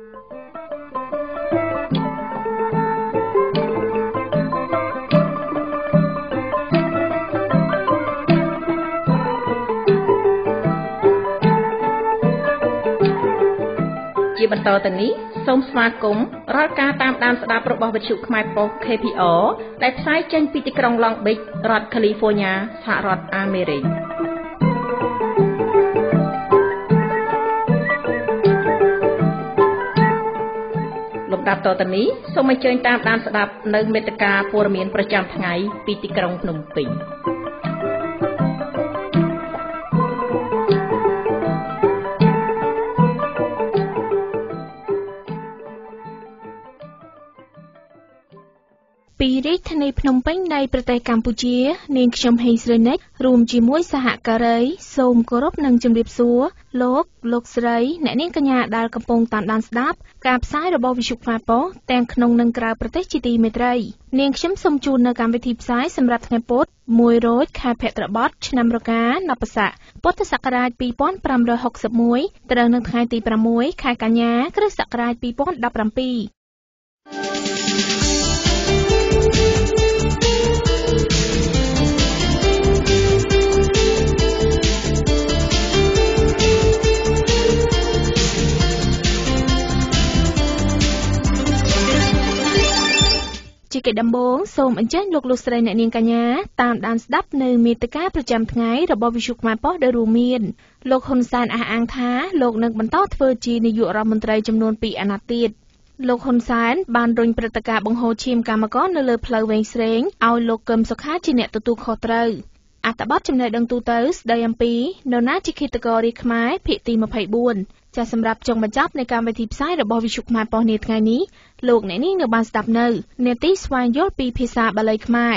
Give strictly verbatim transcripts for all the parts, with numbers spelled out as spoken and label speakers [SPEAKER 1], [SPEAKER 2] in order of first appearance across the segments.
[SPEAKER 1] ជាបន្តទៅនេះសូមស្វាគមន៍រាល់ការតាមដានស្ដាប់របស់វិទ្យុខ្មែរប៉ុស្តិ៍ K P R ដែលផ្សាយចេញពីទីក្រុង Long Beach រដ្ឋ California សហរដ្ឋអាមេរិកលំដាប់តទៅនេះសូមអញ្ជើញតាមដានស្ដាប់នៅមេត្តាព័ត៌មានប្រចាំថ្ងៃពីទីក្រុងភ្នំពេញពីរាជធានីភ្នំពេញនៃប្រទេសកម្ពុជានាងខ្ញុំហេងស្រីនិចរួមជាមួយសហការីសូមគោរពនិងជម្រាបសួរលោកលោកស្រីអ្នកនាងកញ្ញាដែលកំពុងតាមដានស្ដាប់ការផ្សាយរបស់វិទ្យុខ្មែរប៉ុស្តិ៍ទាំងក្នុងនិងក្រៅប្រទេសជាទីមេត្រីនាងខ្ញុំសូមជូននៅកម្មវិធីផ្សាយសម្រាប់ថ្ងៃពុធមួយរោចខែភទ្របទឆ្នាំរកានបស័កពុទ្ធសករាជពីរពាន់ប្រាំរយហកសិបមួយត្រូវនៅថ្ងៃទីប្រាំមួយខែកញ្ញាគ្រិស្តសករាជពីរពាន់ដប់ប្រាំពីរជាកិច្ចដំបូងសូមអញ្ជើញលោកលោកស្រីអ្នកនាងកញ្ញាតាមដានស្ដាប់នៅមេត្តាប្រចាំថ្ងៃរបស់វិទ្យុខ្មែរប៉ុស្តិ៍ដែលរួមមានលោកហ៊ុនសែនអះអាងថាលោកនឹងបន្តធ្វើជានាយករដ្ឋមន្ត្រីចំនួនពីរអាណត្តិទៀតលោកហ៊ុនសែនបានរុញព្រឹត្តិការណ៍បង្ហូរឈាមកម្មករនៅលើផ្លូវវែងស្រេងឲ្យលោកកឹមសុខាជាអ្នកទទួលខុសត្រូវអត្ថបទចំណេះដឹងទូទៅស្ដីអំពីនរណាជាឃាតកររាជខ្មែរភាគទីម្ភៃបួនចាសសម្រាប់ចុងបញ្ចប់នៃកម្មវិធីផ្សាយរបស់វិទ្យុខ្មែរប៉ុស្តិ៍នាថ្ងៃនេះលោកអ្នកនាងនៅបានស្ដាប់នៅនាទីស្វែងយល់ពីភាសាបាលីខ្មែរ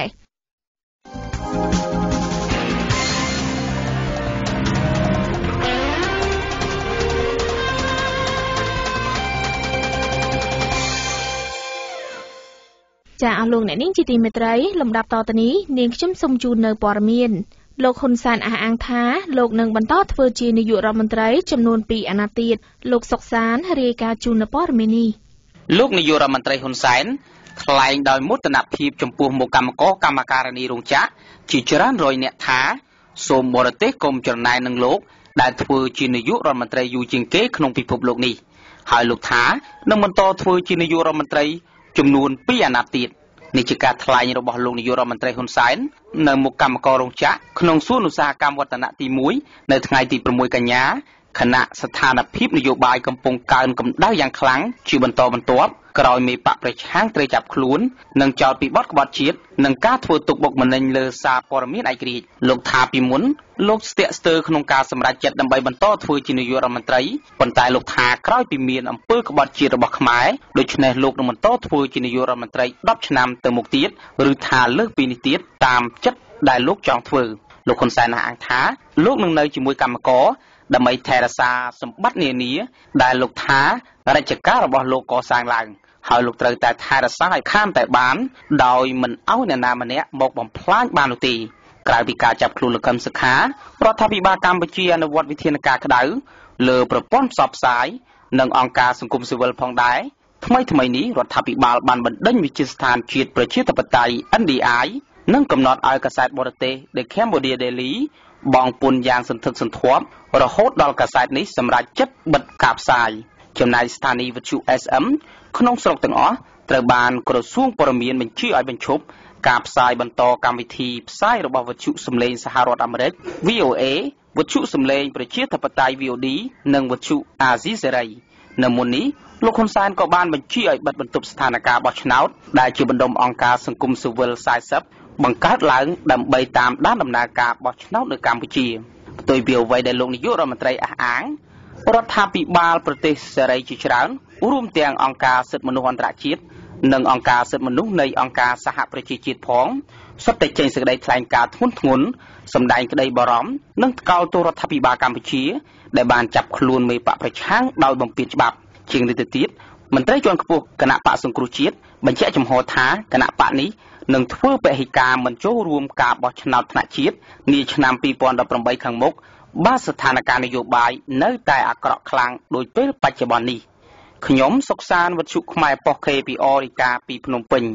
[SPEAKER 1] ចាអស់លោកអ្នកនាងជាទីមេត្រីលំដាប់តទៅនេះនាងខ្ញុំសូមជូននៅព័ត៌មានលោកហ៊ុនសែនអះអាងថាលោកនឹងបន្តធ្វើជានាយករដ្ឋមន្ត្រីចំនួនពីរអាណត្តិទៀតលោកសុកសានរាយការណ៍ជូននៅព័ត៌មាននេះ
[SPEAKER 2] លោកនាយករដ្ឋមន្ត្រីហ៊ុនសែនថ្លែងដោយមោទនភាពចំពោះមុខកម្មករកម្មការិនីរោងចក្រជាច្រើនរយនាក់ថាសូមបរទេសកុំច្រណែននឹងលោកដែលធ្វើជានាយករដ្ឋមន្ត្រីយូរជាងគេក្នុងពិភពលោកនេះហើយលោកថានឹងបន្តធ្វើជានាយករដ្ឋមន្ត្រីចំនួនពីរអាណត្តិទៀតនេះជាការថ្លែងរបស់លោកនាយករដ្ឋមន្ត្រីហ៊ុនសែននៅមុខកម្មកររោងចក្រក្នុងសួនឧស្សាហកម្មវឌ្ឍនៈទីមួយនៅថ្ងៃទីប្រាំមួយកញ្ញាខណៈស្ថានភាពនយោបាយកំពុងកើនកម្ដៅយ៉ាងខ្លាំងជាបន្តបន្ទាប់ក្រោយមេបកប្រឆាំងត្រូវចាប់ខ្លួននិងចោទពីបទក្បត់ជាតិនិងការធ្វើទុកបុកម្នេញលើសារព័ត៌មានឯករាជ្យលោកថាពីមុនលោកស្ទាក់ស្ទើរក្នុងការសម្រេចចិត្តដើម្បីបន្តធ្វើជានាយករដ្ឋមន្ត្រីប៉ុន្តែលោកថាក្រោយពីមានអំពើក្បត់ជាតិរបស់ខ្មែរដូច្នេះលោកនឹងបន្តធ្វើជានាយករដ្ឋមន្ត្រីដប់ឆ្នាំទៅមុខទៀតឬថាលើសពីនេះទៀតតាមចិត្តដែលលោកចង់ធ្វើលោកហ៊ុនសែនអះអាងថាលោកនឹងនៅជាមួយកម្មករដើម្បីថែរក្សាសម្បត្តិនានាដែលលោកថារជ្ជកាលរបស់លោកកសាងឡើងហើយលោកត្រូវតែថែរក្សាឲ្យខានតែបានដោយមិនឲ្យអ្នកណាម្នាក់មកបំផ្លាញបាននោះទេក្រៅពីការចាប់ខ្លួនលោកកឹមសុខារដ្ឋាភិបាលកម្ពុជាអនុវត្តវិធានការក្តៅលើប្រព័ន្ធផ្សព្វផ្សាយនិងអង្គការសង្គមស៊ីវិលផងដែរថ្មីថ្មីនេះរដ្ឋាភិបាលបានបណ្ដេញវិទ្យាស្ថានជាតិប្រជាធិបតេយ្យ N D I និងកំណត់ឲ្យកាសែតបរទេស The Cambodia Daily បងពុនយ៉ាងសន្ធឹកសន្ធាប់រហូតដល់កាសែតនេះសម្រេចចិត្តបិទការផ្សាយចំណែកស្ថានីយ៍វិទ្យុ S M ក្នុងស្រុកទាំងអស់ត្រូវបានក្រសួងព័ត៌មានបញ្ជាឲ្យបញ្ឈប់ការផ្សាយបន្តកម្មវិធីផ្សាយរបស់វិទ្យុសំឡេងសហរដ្ឋអាមេរិក V O A វិទ្យុសំឡេងប្រជាធិបតេយ្យ V O D និងវិទ្យុអាស៊ីសេរីនៅមុននេះលោកហ៊ុនសែនក៏បានបញ្ជាឲ្យបិទបន្ទប់ស្ថានភាពបោះឆ្នោតដែលជាបណ្ដុំអង្គការសង្គមស៊ីវិលសាយសិបបង្កើតឡើងដើម្បីតាមដានដំណើរការបោះឆ្នោតនៅកម្ពុជាផ្ទុយពីអ្វីដែលលោកនាយករដ្ឋមន្ត្រីអះអាងរដ្ឋាភិបាលប្រទេសសេរីជាច្រើនរួមទាំងអង្គការសិទ្ធិមនុស្សអន្តរជាតិនិងអង្គការសិទ្ធិមនុស្សនៃអង្គការសហប្រជាជាតិផងសុទ្ធតែចេញសេចក្តីថ្លែងការណ៍ធ្ងន់ធ្ងរសម្ដែងក្តីបារម្ភនិងថ្កោលទោសរដ្ឋាភិបាលកម្ពុជាដែលបានចាប់ខ្លួនមេបកប្រឆាំងដោយបំពានច្បាប់ជាងនេះទៅទៀតមន្ត្រីជាន់ខ្ពស់គណៈបកសង្គ្រោះជាតិបញ្ជាក់ចំហថាគណៈបកនេះនឹងធ្វើពហិការមិនចូលរួមការបោះឆ្នោតថ្នាក់ជាតិនាឆ្នាំពីរពាន់ដប់ប្រាំបីខាងមុខបើស្ថានភាពនយោបាយនៅតែអាក្រក់ខ្លាំងដោយពេលបច្ចុប្បន្ននេះខ្ញុំសុកសានវត្ថុខ្មែរប៉ុស K P R រាយការណ៍ពីភ្នំពេញ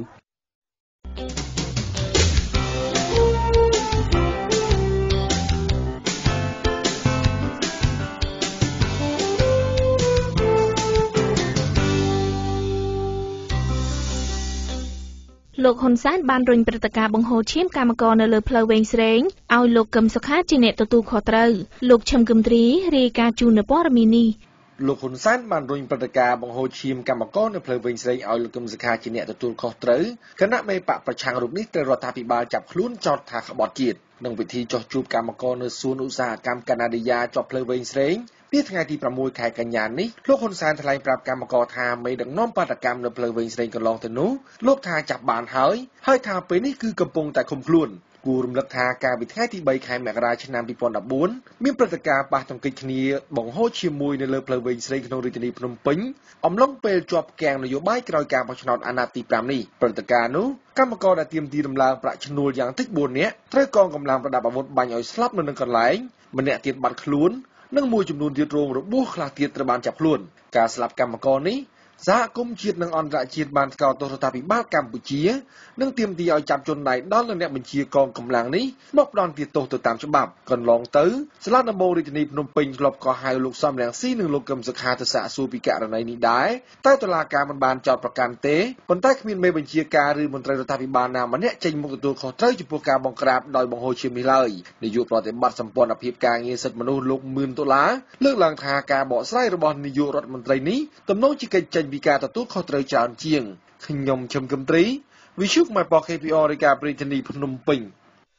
[SPEAKER 1] លោកហ៊ុនសែនបានរុញព្រឹត្តិការណ៍បង្ហូរឈាមកម្មករនៅលើផ្លូវវែងស្រេងឲ្យលោកកឹមសុខាជាអ្នកទទួលខុសត្រូវលោកឈឹមគឹមទ្រីរាយការណ៍ជូននៅព័ត៌មាននេះ
[SPEAKER 3] លោកហ៊ុនសែនបានរុញព្រឹត្តិការណ៍បង្ហូរឈាមកម្មករនៅផ្លូវវែងស្រេងឲ្យលោកកឹមសុខាជាអ្នកទទួលខុសត្រូវគណៈមេបកប្រឆាំងរូបនេះត្រូវរដ្ឋាភិបាលចាប់ខ្លួនចោទថាក្បត់ជាតិក្នុងពិធីចុះជួបកម្មករនៅសួនឧស្សាហកម្មកាណាឌីយ៉ាជាប់ផ្លូវវែងស្រេងពីថ្ងៃទីប្រាំមួយខែកញ្ញានេះលោកហ៊ុនសែនថ្លែងប្រាប់កម្មករថាមេដឹកនាំបាតកម្មនៅផ្លូវវែងស្រេងកន្លងទៅនោះលោកថាចាប់បានហើយហើយថាពេលនេះគឺកំពុងតែឃុំខ្លួនគួររំលឹកថាកាលពីថ្ងៃទីបីខែមករាឆ្នាំពីរពាន់ដប់បួនមានព្រឹត្តិការណ៍ប៉ះទង្គិចគ្នាបង្ហូរឈាមមួយនៅលើផ្លូវវែងស្រេងក្នុងរាជធានីភ្នំពេញអំឡុងពេលជាប់គាំងនយោបាយក្រោយការបោះឆ្នោតអាណត្តិទីប្រាំនេះព្រឹត្តិការណ៍នោះកម្មករដែលទាមទារដំឡើងប្រាក់ឈ្នួលយ៉ាងតិចបួននាក់ត្រូវកងកម្លាំងប្រដាប់អាវុធបាញ់ឲ្យស្លាប់នៅនឹងកន្លែងម្នាក់ទៀតបាត់ខ្លួននិងមួយចំនួនទៀតរងរបួសខ្លះទៀតត្រូវបានចាប់ខ្លួនការស្លាប់កម្មករនេះសហគមន៍ជាតិនិងអន្តរជាតិបានស្កោតទោសរដ្ឋាភិបាលកម្ពុជានិងទាមទារឲ្យចាប់ជនដៃដល់អ្នកបញ្ជាកងកម្លាំងនេះមកផ្ដន្ទាទោសទៅតាមច្បាប់កន្លងទៅសាលាដំបងរាជធានីភ្នំពេញធ្លាប់ក៏ហៅលោកសំរងស៊ីនិងលោកកឹមសុខាទៅសាកសួរពីករណីនេះដែរតែតុលាការមិនបានចោទប្រកាន់ទេប៉ុន្តែគ្មានមេបញ្ជាការឬមន្ត្រីរដ្ឋាភិបាលណាម្នាក់ចេញមុខទទួលខុសត្រូវចំពោះការបង្ក្រាបដោយបង្ហូរឈាមនេះឡើយនាយកប្រតិបត្តិសម្ព័ន្ធភាពការងារសិទ្ធិមនុស្សលោកមឿនដុល្លារលើកឡើងថាការបកស្រាយរបស់នាយករដ្ឋមន្ត្រីនេះទំនងជាកិច្ចចេញពីការទទួលខុសត្រូវច្រើនជាងខ្ញុំឈឹមគឹមទ្រីវិទ្យុខ្មែរប៉ុស K P R រាយការណ៍ពីរាជធានីភ្នំពេញ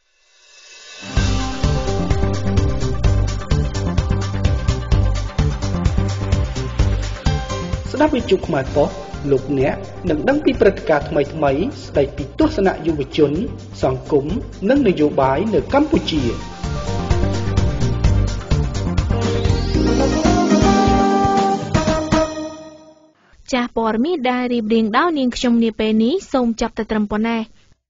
[SPEAKER 4] ស្ដាប់វិទ្យុខ្មែរប៉ុសលោកអ្នកនឹងដឹងពីព្រឹត្តិការណ៍ថ្មីៗស្ដីពីទស្សនៈយុវជនសង្គមនិងនយោបាយនៅកម្ពុជា
[SPEAKER 1] ចាស់ព័ត៌មានដែលរៀបរៀងដោយនាងខ្ញុំនាពេលនេះសូមចាប់តែត្រឹមប៉ុណ្ណេះ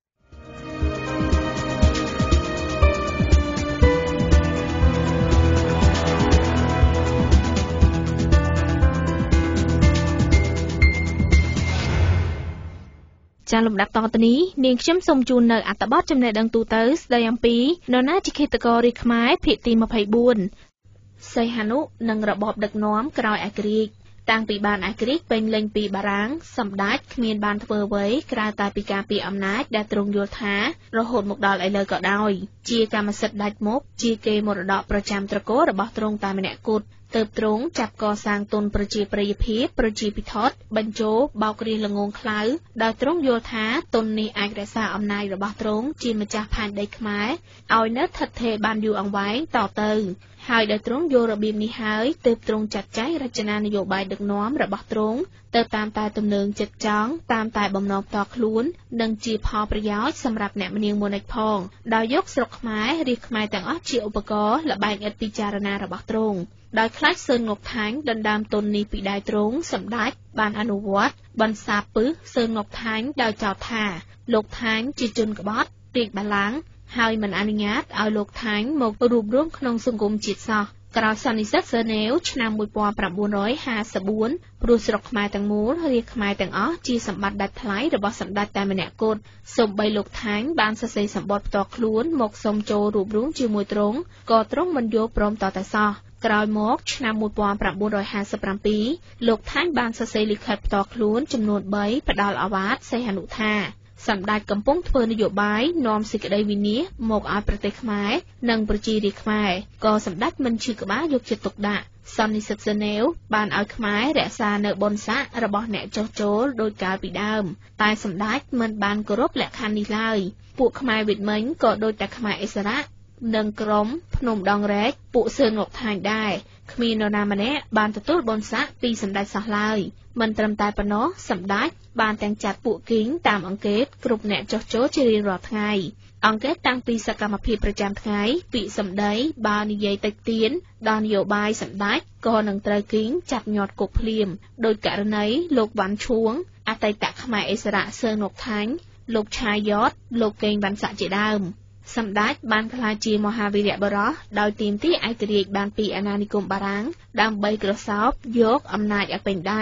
[SPEAKER 1] ចាលំដាប់តទៅនេះនាងខ្ញុំសូមជូននៅអត្ថបទចំណេះដឹងទូទៅស្ដីអំពីនរណាជាឃាតកររាជខ្មែរភាគទីម្ភៃបួនសីហនុនិងរបបដឹកនាំក្រោយឯករាជ្យតាំងពីបានឯករាជ្យពេញលេញពីបារាំងសម្ដេចគ្មានបានធ្វើអ្វីក្រៅតែពីការពារអំណាចដែលទ្រង់យល់ថារហូតមកដល់ឥឡូវក៏ដោយជាកម្មសិទ្ធិដាច់មុខជាគេមរតកប្រចាំត្រកូលរបស់ទ្រង់តែម្នាក់គត់ទើបទ្រង់ចាប់កសាងទុនប្រជាប្រិយភាពប្រជាពិធដ្ឋបញ្ជោបោករៀនល្ងងខ្លៅដោយទ្រង់យល់ថាទុននេះអាចរក្សាអំណាចរបស់ទ្រង់ជាម្ចាស់ផែនដីខ្មែរឲ្យនៅស្ថិតស្ថេរបានយូរអង្វែងតទៅហើយដោយទ្រង់យល់របៀបនេះហើយទើបទ្រង់ចាត់ចែងរចនានយោបាយដឹកនាំរបស់ទ្រង់ទៅតាមតែទំនឹងចិត្តចង់តាមតែបំណងផ្ទាល់ខ្លួននិងជាផលប្រយោជន៍សម្រាប់អ្នកម្នាងមុនិចផងដោយយកស្រុកខ្មែររាជខ្មែរទាំងអស់ជាឧបករណ៍ល្បែងឥតពិចារណារបស់ទ្រង់ដោយខ្លាចសឿនងប់ថាញ់ដណ្ដើមទុននេះពីដៃទ្រង់សម្ដេចបានអនុវត្តបន្សាបពឹសសឿនងប់ថាញ់ដោយចោទថាលោកថាញ់ជាជនក្បត់រាជបល្ល័ង្កហើយមិនអនុញ្ញាតឲ្យលោកថាញ់មករួបរวมក្នុងសង្គមជាតិសោះក្រោយសន្និសីទហ្សឺណែវឆ្នាំmột nghìn chín trămห้าสิบ四ព្រោះស្រុកខ្មែរទាំងមូលរាជខ្មែរទាំងអស់ជាសម្បត្តិដាច់ថ្លៃរបស់សម្ដេចតែម្នាក់គត់សូម្បីលោកថាញ់បានសរសេរសម្បត្តិផ្ទាល់ខ្លួនមកសុំចូលរួបរวมជាមួយទ្រង់ក៏ទ្រង់មិនយល់ព្រមតតែសោះក្រោយមកឆ្នាំmột nghìn chín trămห้าสิบเจ็ดលោកថាញ់បានសរសេរលិខិតផ្ទាល់ខ្លួនចំនួនបីផ្ដល់អាវាតសីហនុថាសម្ដេចកំពុងធ្វើនយោបាយនាំសេចក្តីវិនាសមកឲ្យប្រទេសខ្មែរនិងប្រជារាស្ត្រខ្មែរក៏សម្ដេចមិនឈឺក្បាលយកចិត្តទុកដាក់សន្និសីទហ្សឺណែវបានឲ្យខ្មែររក្សានៅបុណ្យស័ក្តិរបស់អ្នកចុះចូលដោយកាលពីដើមតែសម្ដេចមិនបានគោរពលក្ខខណ្ឌនេះឡើយពួកខ្មែរវិតមិញក៏ដូចតែខ្មែរឥស្សរៈនិងក្រុមភ្នំដងរែកពួកសឿនងប់ថាញ់ដែរគ្មាននរណាម្នាក់បានទទួលបុណ្យស័ក្តិពីសម្ដេចសោះឡើយមិនត្រឹមតែប៉ុណ្ណោះសម្ដេចបានទាំងចាត់ពួកគីងតាមអង្កេតគ្រប់អ្នកចុះចូលជារៀងរាល់ថ្ងៃអង្កេតតាំងពីសកម្មភាពប្រចាំថ្ងៃពាក្យសម្ដីបើនិយាយតិចទៀនដល់នយោបាយសម្ដេចក៏នឹងត្រូវគីងចាប់ញាត់គុកភ្លាមដោយករណីលោកវ៉ាន់ឈួងអតីតខ្មែរឥស្សរៈសឿនងប់ថាញ់លោកឆាយតលោកកេងវ៉ាន់ស័កជាដើមសម្ដេចបានក្លាយជាមហាវីរៈបុរសដោយទាមទារឯករាជ្យបានពីអាណានិគមបារាំងដើម្បីក្រសោបយកអំណាចឲ្យពេញដៃ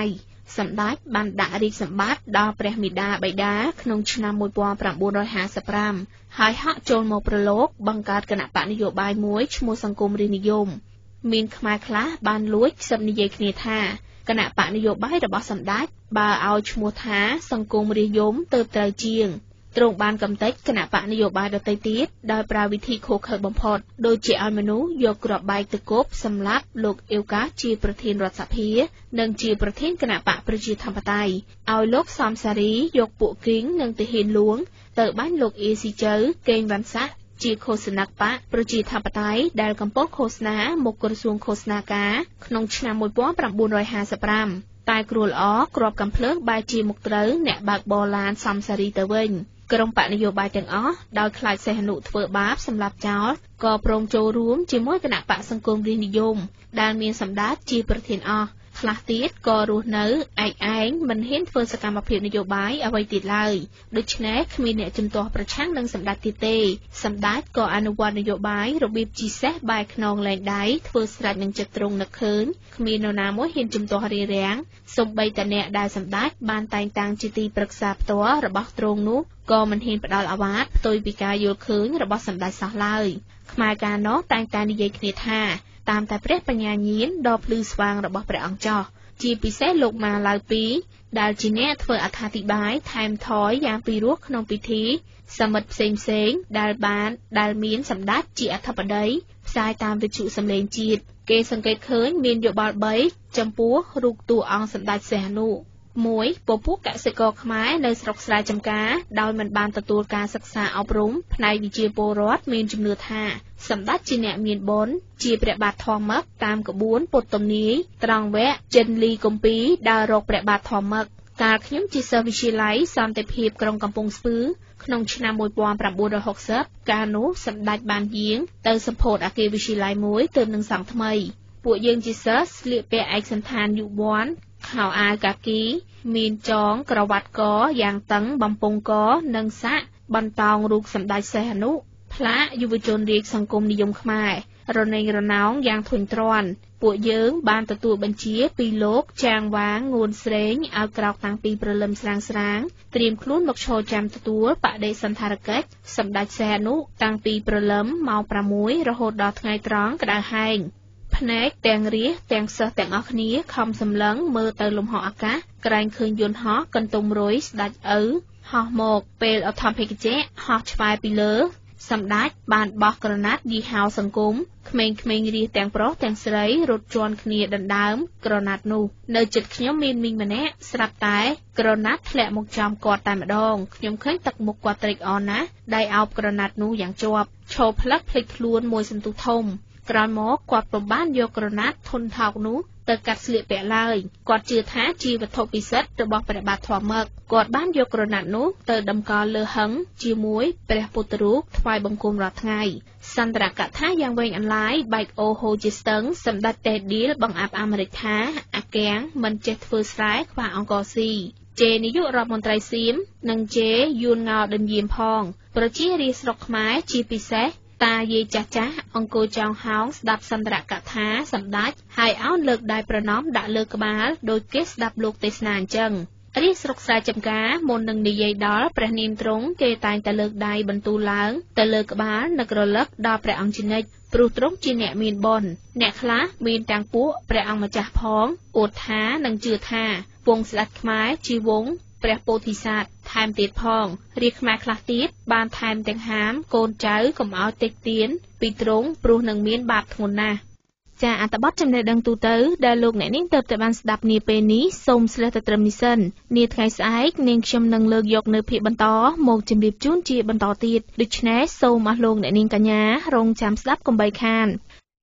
[SPEAKER 1] សម្ដេចបានដាក់រាជសម្បត្តិដល់ព្រះមាតាបិតាក្នុងឆ្នាំmột nghìn chín trămห้าสิบห้าហើយហក់ចូលមកប្រឡូកបង្កើតគណៈបកនយោបាយមួយឈ្មោះសង្គមរាស្ត្រនិយមមានខ្មែរខ្លះបានលួចខ្សឹបនិយាយគ្នាថាគណៈបកនយោបាយរបស់សម្ដេចបើឲ្យឈ្មោះថាសង្គមរាស្ត្រនិយមទៅត្រូវជាងទ្រង់បានកំទេចគណៈបកនយោបាយដទៃទៀតដោយប្រើវិធីឃោឃៅបំផុតដូចជាឲ្យមនុស្សយកគ្រាប់បែកទៅគប់សម្លាប់លោកអៀវកាជាប្រធានរដ្ឋសភានិងជាប្រធានគណៈបកប្រជាធិបតេយ្យឲ្យលោកសំសារីយកពួកគីងនិងទាហានលួងទៅបាញ់លោកអេស៊ីជើកេងវ៉ាន់សាក់ជាឃោសនបកប្រជាធិបតេយ្យដែលកំពុងឃោសនាមុខក្រសួងឃោសនាការក្នុងឆ្នាំmột nghìn chín trămห้าสิบห้าតែគ្រួល្អគ្រាប់កំភ្លើងបែរជាមុខត្រូវអ្នកបើកបរឡានសំសារីទៅវិញក្រុមបកនយោបាយទាំងអស់ដោយខ្លាចសេះនុធ្វើបាបសម្រាប់ចោលក៏ព្រមចូលរួមជាមួយគណៈបកសង្គមរាស្ត្រនិយមដែលមានសម្ដេចជាប្រធានអស់ខ្លះទៀតក៏រស់នៅឯកឯងមិនហ៊ានធ្វើសកម្មភាពនយោបាយអ្វីទៀតឡើយដូច្នេះគ្មានអ្នកជំទាស់ប្រឆាំងនឹងសម្ដេចទៀតទេសម្ដេចក៏អនុវត្តនយោបាយរបៀបជីសេះបែកខ្នងលែងដៃធ្វើស្រេចនឹងចិត្តត្រង់នឹកឃើញគ្មាននរណាមួយហ៊ានជំទាស់រារាំងសូម្បីតែអ្នកដែលសម្ដេចបានតែងតាំងជាទីប្រឹក្សាផ្ទាល់របស់ទ្រង់នោះក៏មិនហ៊ានផ្ដាល់អាវ៉ាតផ្ទុយពីការយល់ឃើញរបស់សម្ដេចសោះឡើយខ្មែរកាលនោះតែងតែនិយាយគ្នាថាតាមតែព្រះបញ្ញាញាណដ៏ភ្លឺស្វាងរបស់ព្រះអង្គចោះជាពិសេសលោកម៉ាឡៅពីដែលជាអ្នកធ្វើអត្ថាធិប្បាយថែមថយយ៉ាងពីរោះក្នុងពិធីសមិទ្ធផ្សេងផ្សេងដែលបានដែលមានសម្ដេចជាអធិបតីផ្សាយតាមវិទ្យុសំឡេងជាតិគេសង្កេតឃើញមានយោបល់បីចំពោះរូបតួអង្គសម្ដេចសីហនុមួយពពួកកសិករខ្មែរនៅស្រុកស្រែចម្ការដោយមិនបានទទួលការសិក្សាអប់រំផ្នែកវិជ្ជាពលរដ្ឋមានជំនឿថាសម្ដេចជាអ្នកមានបុណ្យជាព្រះបាទធម្មឹកតាមក្បួនពុទ្ធទំនាយត្រង់វគ្គចិនលីគម្ពីរដើររកព្រះបាទធម្មឹកកាលខ្ញុំជាសិស្សវិទ្យាល័យសន្តិភាពក្រុងកំពង់ស្ពឺក្នុងឆ្នាំmột nghìn chín trăm sáu mươiកាលនោះសម្ដេចបានយាងទៅសម្ពោធអគារវិទ្យាល័យមួយទើបនឹងសង់ថ្មីពួកយើងជាសិស្សស្លៀកពាក់ឯកសណ្ឋានយុវ័នខោអាវកាគីមានចងក្រវ៉ាត់កយ៉ាងតឹងបំពង់កនិងសាក់បន្តោងរូបសម្ដេចសីហនុផ្លាកយុវជនរាជសង្គមនិយមខ្មែររមែងរណោងយ៉ាងធុញទ្រាន់ពួកយើងបានទទួលបញ្ជាពីលោកចាងវាងងួនស្រេងឲ្យក្រោកតាំងពីព្រលឹមស្រាងស្រាងត្រៀមខ្លួនមកឈរចាំទទួលបដិសណ្ឋារកិច្ចសម្ដេចសីហនុតាំងពីព្រលឹមម៉ោងប្រាំមួយរហូតដល់ថ្ងៃត្រង់ក្តៅហែងភ្នែកទាំងរាសទាំងសិស្សទាំងអស់គ្នាខំសម្លឹងមើលទៅលំហអាកាសក្រែងឃើញយន្តហោះកន្ទុំរុយស្ដេចឪហោះមកពេលអធម្មភេកជ្ជៈហោះឆ្វែពីលើសម្ដេចបានបោះក្រណាត់យីហោសង្គមក្មេងៗរាសទាំងប្រុសទាំងស្រីរត់ជាន់គ្នាដណ្ដើមក្រណាត់នោះនៅជិតខ្ញុំមានមីងម្នាក់ស្រាប់តែក្រណាត់ធ្លាក់មកចំគាត់តែម្ដងខ្ញុំឃើញទឹកមុខគាត់ត្រេកអរណាស់ដៃអោបក្រណាត់នោះយ៉ាងជាប់ឈោផ្លឹកភ្លេចខ្លួនមួយសន្ទុះធំក្រោយមកគាត់ពុំបានយកក្រណាត់ធុនថោកនោះទៅកាត់ស្លៀកពាក់ឡើយគាត់ជឿថាជាវត្ថុពិសិដ្ឋរបស់ព្រះបាទធម្មឹកគាត់បានយកក្រណាត់នោះទៅដំកល់លើហឹងជាមួយព្រះពុទ្ធរូបថ្វាយបង្គំរាល់ថ្ងៃសន្តរកថាយ៉ាងវែងអន្លាយបែកអូហូជាស្ទឹងសម្ដេចតេឌីលបង្អាប់អាមេរិកថាអាកាំងមិនចេះធ្វើស្រែខ្វះអង្គស៊ីជេនាយករដ្ឋមន្ត្រីសៀមនិងជេយួនងោដិនយាមផងប្រជារាស្ត្រស្រុកខ្មែរជាពិសេសតាយាយចាស់ចាស់អង្គុយចောင်းហោងស្ដាប់សន្តរកថាសម្ដេចហើយអោនលើកដៃប្រណម្យដាក់លើក្បាលដោយគេស្ដាប់លោកទេសនាអញ្ចឹងរាស្ត្រស្រុកស្រែចម្ការមុននឹងនិយាយដល់ព្រះនាមទ្រង់គេតែងតែលើកដៃបន្ទូលឡើងទៅលើក្បាលនឹករលឹកដល់ព្រះអង្គជានិច្ចព្រោះទ្រង់ជាអ្នកមានបុណ្យអ្នកខ្លះមានទាំងពួកព្រះអង្គម្ចាស់ផងអួតថានិងជឿថាវងស្ដេចខ្មែរជាវងព្រះពោធិសត្វថែមទៀតផងរាជខ្មែរខ្លះទៀតបានថែមទាំងហាមកូនចៅកុំឲ្យតិចទៀនពីទ្រង់ព្រោះនឹងមានបាបធ្ងន់ណាស់ចាអត្ថបទចំណេះដឹងទូទៅដែលលោកអ្នកនាងទើបតែបានស្ដាប់នាពេលនេះសូមស្លេះទៅត្រឹមនេះសិននាថ្ងៃស្អែកនាងខ្ញុំនឹងលើកយកនៅភាគបន្តមកជម្រាបជូនជាបន្តទៀតដូច្នេះសូមអស់លោកអ្នកនាងកញ្ញារងចាំស្ដាប់កុំបីខាន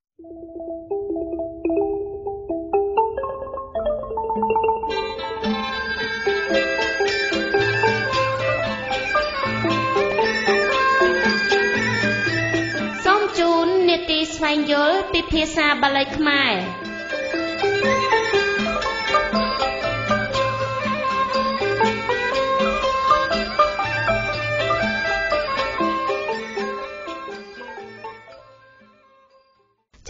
[SPEAKER 1] ស្វែងយល់ពីភាសាបាលីខ្មែរច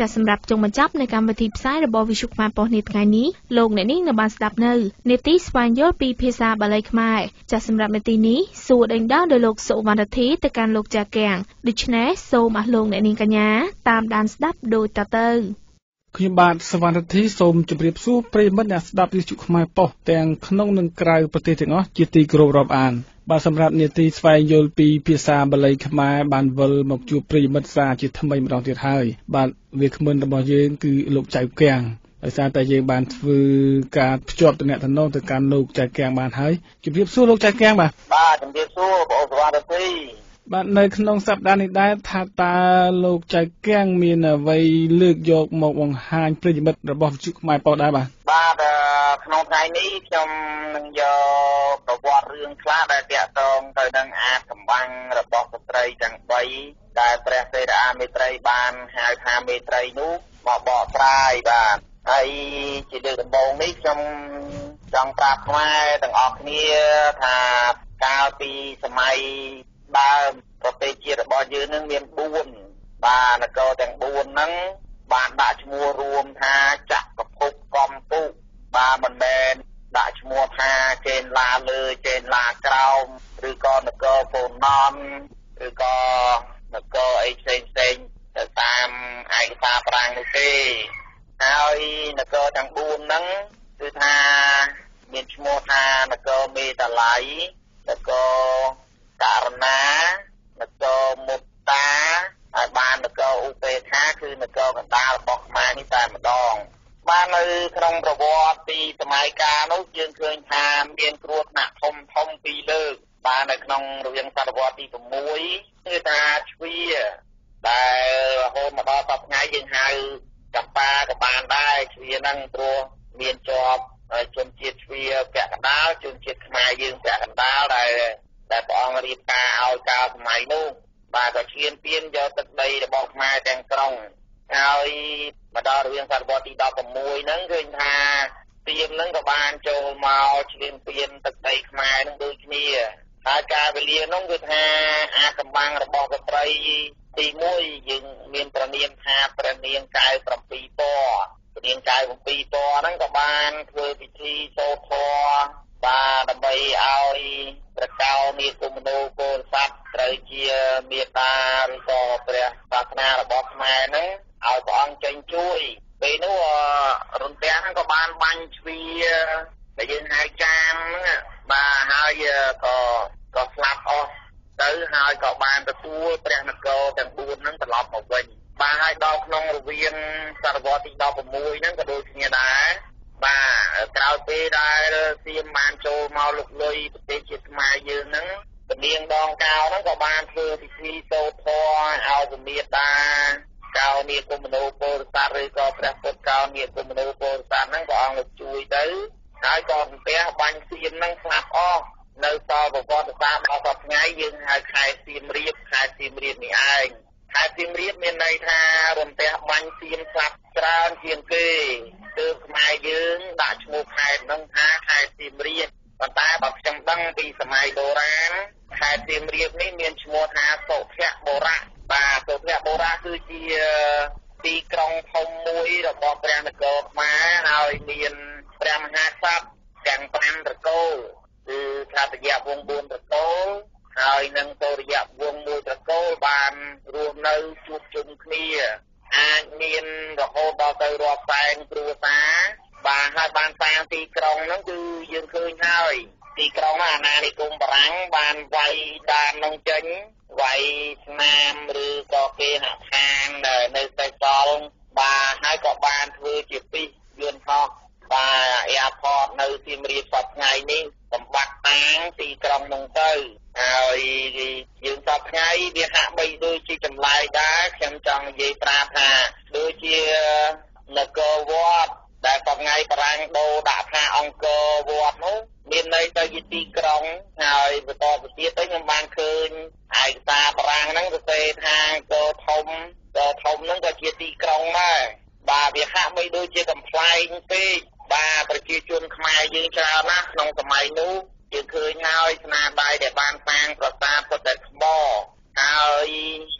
[SPEAKER 1] ចាសម្រាប់ចុងបញ្ចប់នៃកម្មវិធីផ្សាយរបស់វិទ្យុខ្មែរប៉ុស្តិ៍នាថ្ងៃនេះលោកអ្នកនាងនៅបានស្ដាប់នៅនេតិស្វែងយល់ពីភាសាបាលីខ្មែរចាសម្រាប់នេតិនេះសួរដេញដោលដោយលោកសុវណ្ណធីទៅកាន់លោកចាកៀងដូច្នេះសូមអស់លោកអ្នកនាងកញ្ញាតាមដានស្ដាប់ដូចតទៅ
[SPEAKER 5] ខ្ញុំបាទសវណ្ណធីសូមជម្រាបសួរប្រិយមិត្តអ្នកស្ដាប់វិទ្យុខ្មែរប៉ុស្តិ៍ទាំងក្នុងនិងក្រៅប្រទេសទាំងអស់ជាទីគោរពរាប់អានបាទសម្រាប់នេតិស្វែងយល់ពីភាសាបាលីខ្មែរបានវិលមកជួបប្រិយមិត្តសាជាថ្មីម្ដងទៀតហើយបាទវាគ្មិនរបស់យើងគឺលោកចៅកៀងដោយសារតែយើងបានធ្វើការភ្ជាប់ទំនាក់ទំនងទៅកាន់លោកចៅកៀងបានហើយជម្រាបសួរលោកចៅកៀងបាទ
[SPEAKER 6] បាទជម្រាបសួរបងសវណ្ណធី
[SPEAKER 5] បាទនៅក្នុងសប្តាហ៍នេះដែរថាតើលោកចៅកៀងមានអ្វីលើកយកមកបង្ហាញប្រិយមិត្តរបស់វិទ្យុខ្មែរប៉ុស្តិ៍ដែរបាទ
[SPEAKER 6] បាទក្នុងថ្ងៃនេះខ្ញុំនឹងយកប្រវត្តិរឿងខ្លះដែលទាក់ទងទៅនឹងអាថ៌កំបាំងរបស់ស្ត្រីទាំងបីដែលព្រះសេរាមេត្រីបានហៅថាមេត្រីនោះមកបកស្រាយបាទហើយជាលើកដំបូងនេះខ្ញុំចង់ប្រាប់ខ្មែរទាំងអស់គ្នាថាកាលពីសម័យដើមប្រទេសជាតិរបស់យើងនឹងមានបួនបាទនគរទាំងបួនហ្នឹងបានដាក់ឈ្មោះរួមថាចក្រភពកំពុបាទមិនមែនដាក់ឈ្មោះថាចេនឡាលើចេនឡាក្រោមឬក៏នគរពូណនឬក៏នគរអីផ្សេងផ្សេងទៅតាមឯកសារប្រាំងនេះទេហើយនគរទាំងបួនហ្នឹងគឺថាមានឈ្មោះថានគរមេតាឡៃនគរករណានគរមុតតាហើយបាននគរឧបេថាគឺនគរកណ្ដាលរបស់ខ្មែរនេះតែម្ដងបាននៅក្នុងប្រវត្តិពីសម័យកាលនោះយើងឃើញថាមានគ្រោះថ្នាក់ធំធំពីរលើកបាននៅក្នុងរវាងសតវត្សទី៦គឺថាជ្វាដែលរហូតមកដល់សប្តាហ៍ថ្ងៃយើងហៅចម្ប៉ាក៏បានដែរជ្វាហ្នឹងព្រោះមានជាប់ជនជាតិជ្វាពាក់កណ្ដាលជនជាតិខ្មែរយើងពាក់កណ្ដាលដែលតែព្រះអង្គរៀបការឲ្យកាលសម័យនោះបាទក៏ឈានពានយកទឹកដីរបស់ខ្មែរទាំងស្រុងហើយមកដល់រវាងសតវត្សទីដប់ប្រាំមួយហ្នឹងឃើញថាទានហ្នឹងក៏បានចូលមកឈានពានទឹកដីខ្មែរហ្នឹងដូចគ្នាហើយការវេលាហ្នឹងគឺថាអាកំបាំងរបស់ស្ត្រីទីមួយយើងមានប្រនាមថាព្រះនាងកែវប្រាំពីរពណ៌ព្រះនាងកែវប្រាំពីរពណ៌ហ្នឹងក៏បានធ្វើពិធីសូត្រធម៌បាទដើម្បីឲ្យព្រះកៅនាគមនោពោធិសត្វត្រូវជាមេត្តាឬក៏ព្រះសាសនារបស់ខ្មែរហ្នឹងឲ្យព្រះអង្គចេញជួយពេលនោះរន្ទះហ្នឹងក៏បានបាញ់ជ្វាដែលយើងហៅចាមហ្នឹងបាទហើយក៏ក៏ស្លាប់អស់ទៅហើយក៏បានទទួលព្រះនគរទាំងបួនហ្នឹងត្រឡប់មកវិញបាទហើយដល់ក្នុងរវាងសតវត្សទីដប់ប្រាំមួយហ្នឹងក៏ដូចគ្នាដែរបាទក្រោយពេលដែលសៀមបានចូលមកលុកលុយប្រទេសជាតិខ្មែរយើងហ្នឹងពនាងដងកៅហ្នឹងក៏បានធ្វើពិធីសូត្រធម៌ឲ្យពមេតាកៅនាគមនោពោធិសត្វឬក៏ព្រះពុទ្ធកៅនាគមនោពោធិសត្វហ្នឹងព្រះអង្គលោកជួយទៅហើយក៏ប្រទះបាញ់សៀមហ្នឹងស្លាប់អស់នៅសល់ប្រវត្តិសាស្ត្រដល់សប្តាហ៍ថ្ងៃយើងហៅខែសៀមរាបខែសៀមរាបនេះឯងខេត្តសៀមរាបមានន័យថារន្ទះបាញ់សៀមស្លាប់ច្រើនជាងគេទើបខ្មែរយើងដាក់ឈ្មោះខេត្តហ្នឹងថាខេត្តសៀមរាបប៉ុន្តែបើខ្ញុំដឹងពីសម័យបុរាណខេត្តសៀមរាបនេះមានឈ្មោះថាសុភៈបុរៈបាទសុភៈបុរៈគឺជាទីក្រុងធំមួយរបស់ព្រះនគរខ្មែរហើយមានព្រះមហាក្សត្រទាំងប្រាំត្រកូលគឺថាតយៈវង្សបួនត្រកូលហើយនឹងសូរ្យវង្សមួយត្រកូលបានរស់នៅជួបជុំគ្នាអាចមានរហូតដល់ទៅរាប់សែនគ្រួសារបាទហើយបានសាងទីក្រុងហ្នឹងគឺយើងឃើញហើយទីក្រុងអាណានិគមបារាំងបានវាយដាននឹងចេញវាយស្នាមឬក៏គេហដ្ឋាននៅសេសសល់បាទហើយក៏បានធ្វើជាពីយន្តហោះបាទអេផតនៅសៀមរាបសប្តាហ៍ថ្ងៃនេះសម្បត្តិតាំងទីក្រុងនោះទៅហើយយើងសប្តាហ៍ថ្ងៃវាហាក់បីដូចជាចម្លែកដែរខ្ញុំចង់និយាយប្រាប់ថាដូចជានគរវត្តដែលសប្តាហ៍ថ្ងៃបារាំងដូរដាក់ថាអង្គរវត្តនោះមានន័យទៅជាទីក្រុងហើយបន្តទៅទៀតទៅខ្ញុំបានឃើញឯកសារបារាំងហ្នឹងសរសេរថាអង្គរធំក៏ធំហ្នឹងក៏ជាទីក្រុងដែរបាទវាហាក់បីដូចជាកំ ប្លែងពេកបាទប្រជាជនខ្មែរយើងច្រើនណាស់ក្នុងសម័យនោះយើងឃើញហើយស្នាដៃដែលបានសាងប្រាសាទពុទ្ធថ្មហើយតាម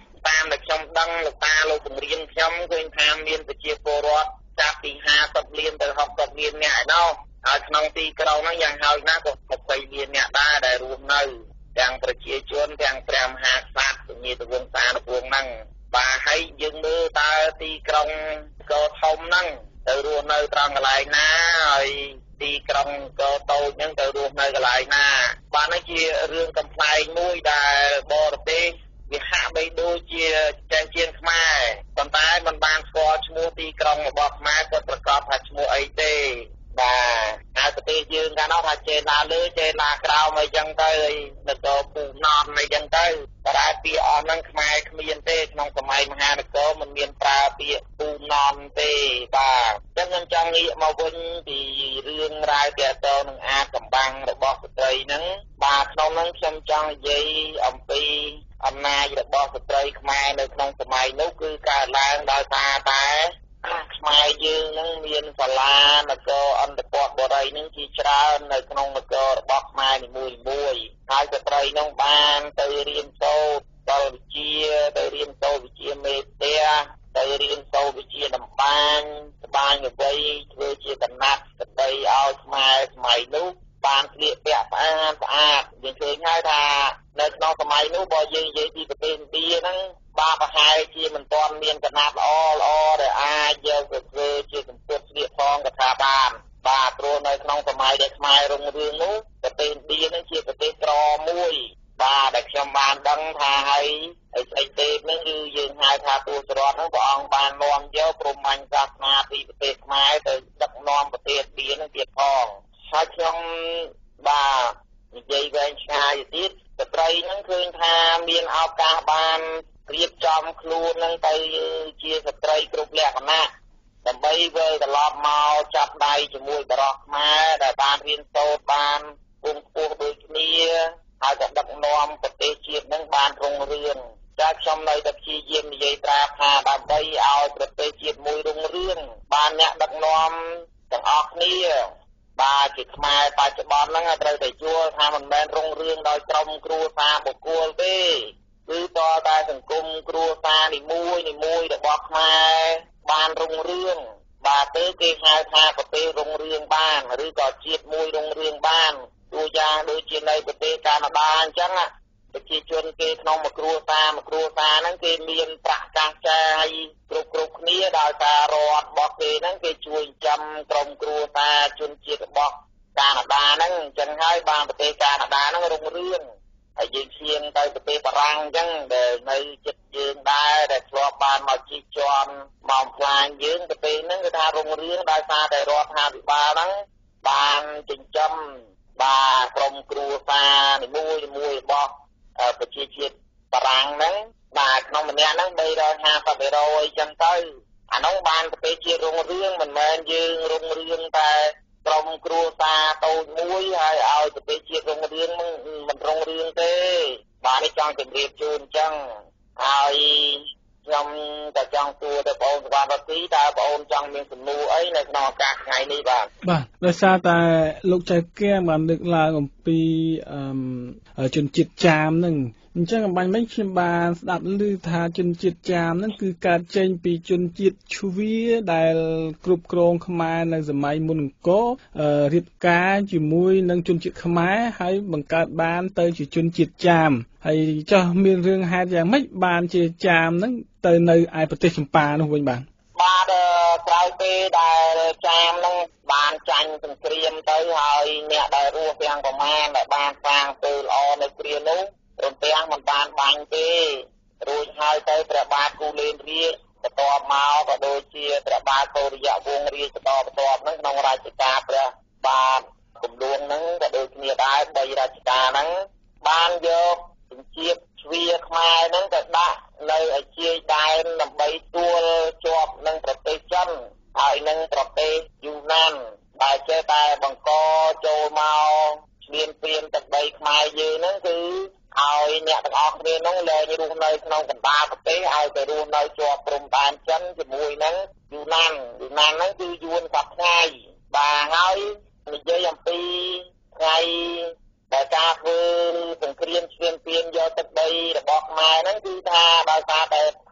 [SPEAKER 6] តាមដែលខ្ញុំដឹងលោកតាលោកជំរាបខ្ញុំឃើញថាមានប្រជាពលរដ្ឋចាប់ពីห้าสิบលានទៅหกสิบលានអ្នកឯណោះហើយក្នុងទីក្រុងហ្នឹងយ៉ាងហោចណាស់ក៏ยี่สิบលានអ្នកដែរដែលរស់នៅទាំងប្រជាជនទាំងព្រះមហាក្សត្រពញាតវង្សានុវង្សហ្នឹងបាទហើយយើងមើលតើទីក្រុងកោធំហ្នឹងទៅរស់នៅត្រង់កន្លែងណាហើយទីក្រុងកោតូចហ្នឹងទៅរស់នៅកន្លែងណាបាទនេះជារឿងកំប្លែងមួយដែលបរទេសវាហាក់បីដូចជាចែកជាងខ្មែរប៉ុន្តែมันបានស្គាល់ឈ្មោះទីក្រុងរបស់ខ្មែរគាត់ប្រកាសថាឈ្មោះអីទេបាទហើយប្រទេសយើងកាលនោះថាចេឡាលើចេឡាក្រោមអីចឹងទៅហើយនគរពូណនអីចឹងទៅតែពាក្យអស់ហ្នឹងខ្មែរគ្មានទេក្នុងសម័យមហានគរមិនមានប្រើពាក្យពូណនទេបាទចឹងខ្ញុំចង់ងាកមកវិញពីរឿងរ៉ាវទាក់ទងនឹងអាថ៌កំបាំងរបស់ស្ត្រីហ្នឹងបាទក្នុងហ្នឹងខ្ញុំចង់និយាយអំពីអំណាចរបស់ស្ត្រីខ្មែរនៅក្នុងសម័យនោះគឺកើតឡើងដោយសារតែខ្មែរយើងនឹងមានសាលានគរអន្តរបរិយនឹងជាច្រើននៅក្នុងនគររបស់ខ្មែរនីមួយមួយហើយស្ត្រីនឹងបានទៅរៀនសូត្រដល់វិជាទៅរៀនសូត្រវិជាមេផ្ទះទៅរៀនសូត្រវិជាតម្បាញស្បាញអ្វីធ្វើជាកណាត់ស្ដីឲ្យខ្មែរសម័យនោះបានស្លៀកពាក់ស្អាតស្អាតយើងឃើញហើយថានៅក្នុងសម័យនោះបើយើងនិយាយពីប្រទេសឥណ្ឌាហ្នឹងបាទប្រហែលជាមិនទាន់មានកណាត់ល្អល្អដែលអាចយកទៅធ្វើជាសម្ពុតស្លៀកផងក៏ថាបានបាទព្រោះនៅក្នុងសម័យដែលខ្មែររុងរឿងនោះប្រទេសឥណ្ឌាហ្នឹងជាប្រទេសក្រមួយបាទដែលខ្ញុំបានដឹងថាហើយស្អីទេហ្នឹងគឺយើងហៅថាទូសរតហ្នឹងព្រះអង្គបាននាំយកព្រហ្មញ្ញសាសនាពីប្រទេសខ្មែរទៅដឹកនាំប្រទេសឥណ្ឌាហ្នឹងទៀតផងហើយខ្ញុំបាទនិយាយវែងឆ្ងាយទៀតស្ត្រីហ្នឹងឃើញថាមានឱកាសបានរៀបចំខ្លួននឹងទៅជាស្ត្រីគ្រប់លក្ខណៈដើម្បីវិលត្រឡប់មកចាប់ដៃជាមួយបរិសុទ្ធខ្មែរដែលបានរៀនសូត្របានពងពោះដូចគ្នាហើយក៏ដឹកនាំប្រទេសជាតិនឹងបានរុងរឿងចាខ្ញុំនៅតែព្យាយាមនិយាយប្រាប់ថាដើម្បីឲ្យប្រទេសជាតិមួយរុងរឿងបានអ្នកដឹកនាំទាំងអស់គ្នាបាទជាខ្មែរបច្ចុប្បន្នហ្នឹងត្រូវតែជួលថាមិនមែនរុងរឿងដោយក្រុមគ្រួសារបុគ្គលទេគឺតើតែសង្គមគ្រួសារនីមួយនីមួយរបស់ខ្មែរបានរុងរឿងបាទទៅគេហៅថាប្រទេសរុងរឿងបានឬក៏ជាតិមួយរុងរឿងបានទូយ៉ាងដូចជានៅប្រទេសកាណាដាអញ្ចឹងប្រជាជនគេក្នុងមួយគ្រួសារមួយគ្រួសារហ្នឹងគេមានប្រាក់កាសចាយគ្រប់គ្រប់គ្នាដោយសាររដ្ឋរបស់គេហ្នឹងគេជួយចិញ្ចឹមក្រុមគ្រួសារជនជាតិរបស់កាណាដាហ្នឹងអញ្ចឹងហើយបានប្រទេសកាណាដាហ្នឹងរុងរឿងហើយយើងឈានទៅប្រទេសបារាំងអញ្ចឹងដែលនៅជិតយើងដែរដែលធ្លាប់បានមកជិះជាន់មកផ្លាញយើងប្រទេសហ្នឹងគឺថារុងរឿងដោយសារតែរដ្ឋាភិបាលហ្នឹងបានចិញ្ចឹមបាទក្រុមគ្រួសារនីមួយនីមួយរបស់ប្រជាជាតិបារាំងហ្នឹងបាទក្នុងម្នាក់ហ្នឹងបីរយហាសិបភាគរយអញ្ចឹងទៅអានោះបានប្រទេសជាតិរុងរឿងមិនមែនយើងរុងរឿងតែក្រុមគ្រួសារតូចមួយហើយឲ្យប្រទេសជាតិរុងរឿងមិនរុងរឿងទេបាទនេះចង់ជម្រាបជូនអញ្ចឹងហើយខ្ញុំតែចង់សួរទៅបងប្អូនសុវណ្ណរទីតើបងប្អូនចង់មានសំណួរអីនៅក្នុងឱកាសថ្ងៃនេះបាទ
[SPEAKER 5] បាទដោយសារតែលោកចៅគៀងបានលើកឡើងអំពីអឺជនជាតិចាមហ្នឹងអញ្ចឹងអំបញ្ញមិញខ្ញុំបានស្ដាប់ឮថាជនជាតិចាមហ្នឹងគឺកើតចេញពីជនជាតិឈ្វាដែលគ្រប់គ្រងខ្មែរនៅសម័យមុនអង្គររៀបការជាមួយនឹងជនជាតិខ្មែរហើយបង្កើតបានទៅជាជនជាតិចាមហើយចុះមានរឿងហេតុយ៉ាងម៉េចបានជាចាមហ្នឹងទៅនៅឯប្រទេសចម្ប៉ានោះវិញបាទ
[SPEAKER 6] បាទក្រោយពេលដែលចាមហ្នឹងបានចាញ់សង្គ្រាមទៅហើយអ្នកដែលរស់ទាំងប្រមាណដែលបានសាងពើល្អនៅគ្រានោះរំទាំងមិនបានបាញ់ទេរួចហើយទៅព្រះបាទគូលែនរាជបន្ទាប់មកក៏ដូចជាព្រះបាទសូរ្យវង្សរាជបន្តបន្ទាប់ហ្នឹងក្នុងរជ្ជកាលព្រះបាទគំលួងហ្នឹងក៏ដូចគ្នាដែរបីរជ្ជកាលហ្នឹងបានយកជំនឿជ្វាខ្មែរហ្នឹងទៅដាក់នៅឯជាយដែនដើម្បីទួលជាប់នឹងប្រទេសចិនហើយនឹងប្រទេសយូណានដែលចេះតែបង្កចូលមកឈ្លានពានទឹកដីខ្មែរយើងហ្នឹងគឺឲ្យអ្នកទាំងអស់គ្នានោះលែងរស់នៅក្នុងកណ្ដាលប្រទេសឲ្យទៅរស់នៅជាប់ព្រំដែនចិនជាមួយនឹងយូណានយូណានហ្នឹងគឺយួនសប្តាហ៍បាទហើយនិយាយអំពីថ្ងៃដែលការធ្វើសង្គ្រាមឈ្លានពានយកទឹកដីរបស់ខ្មែរហ្នឹងគឺថាដោយសារតែ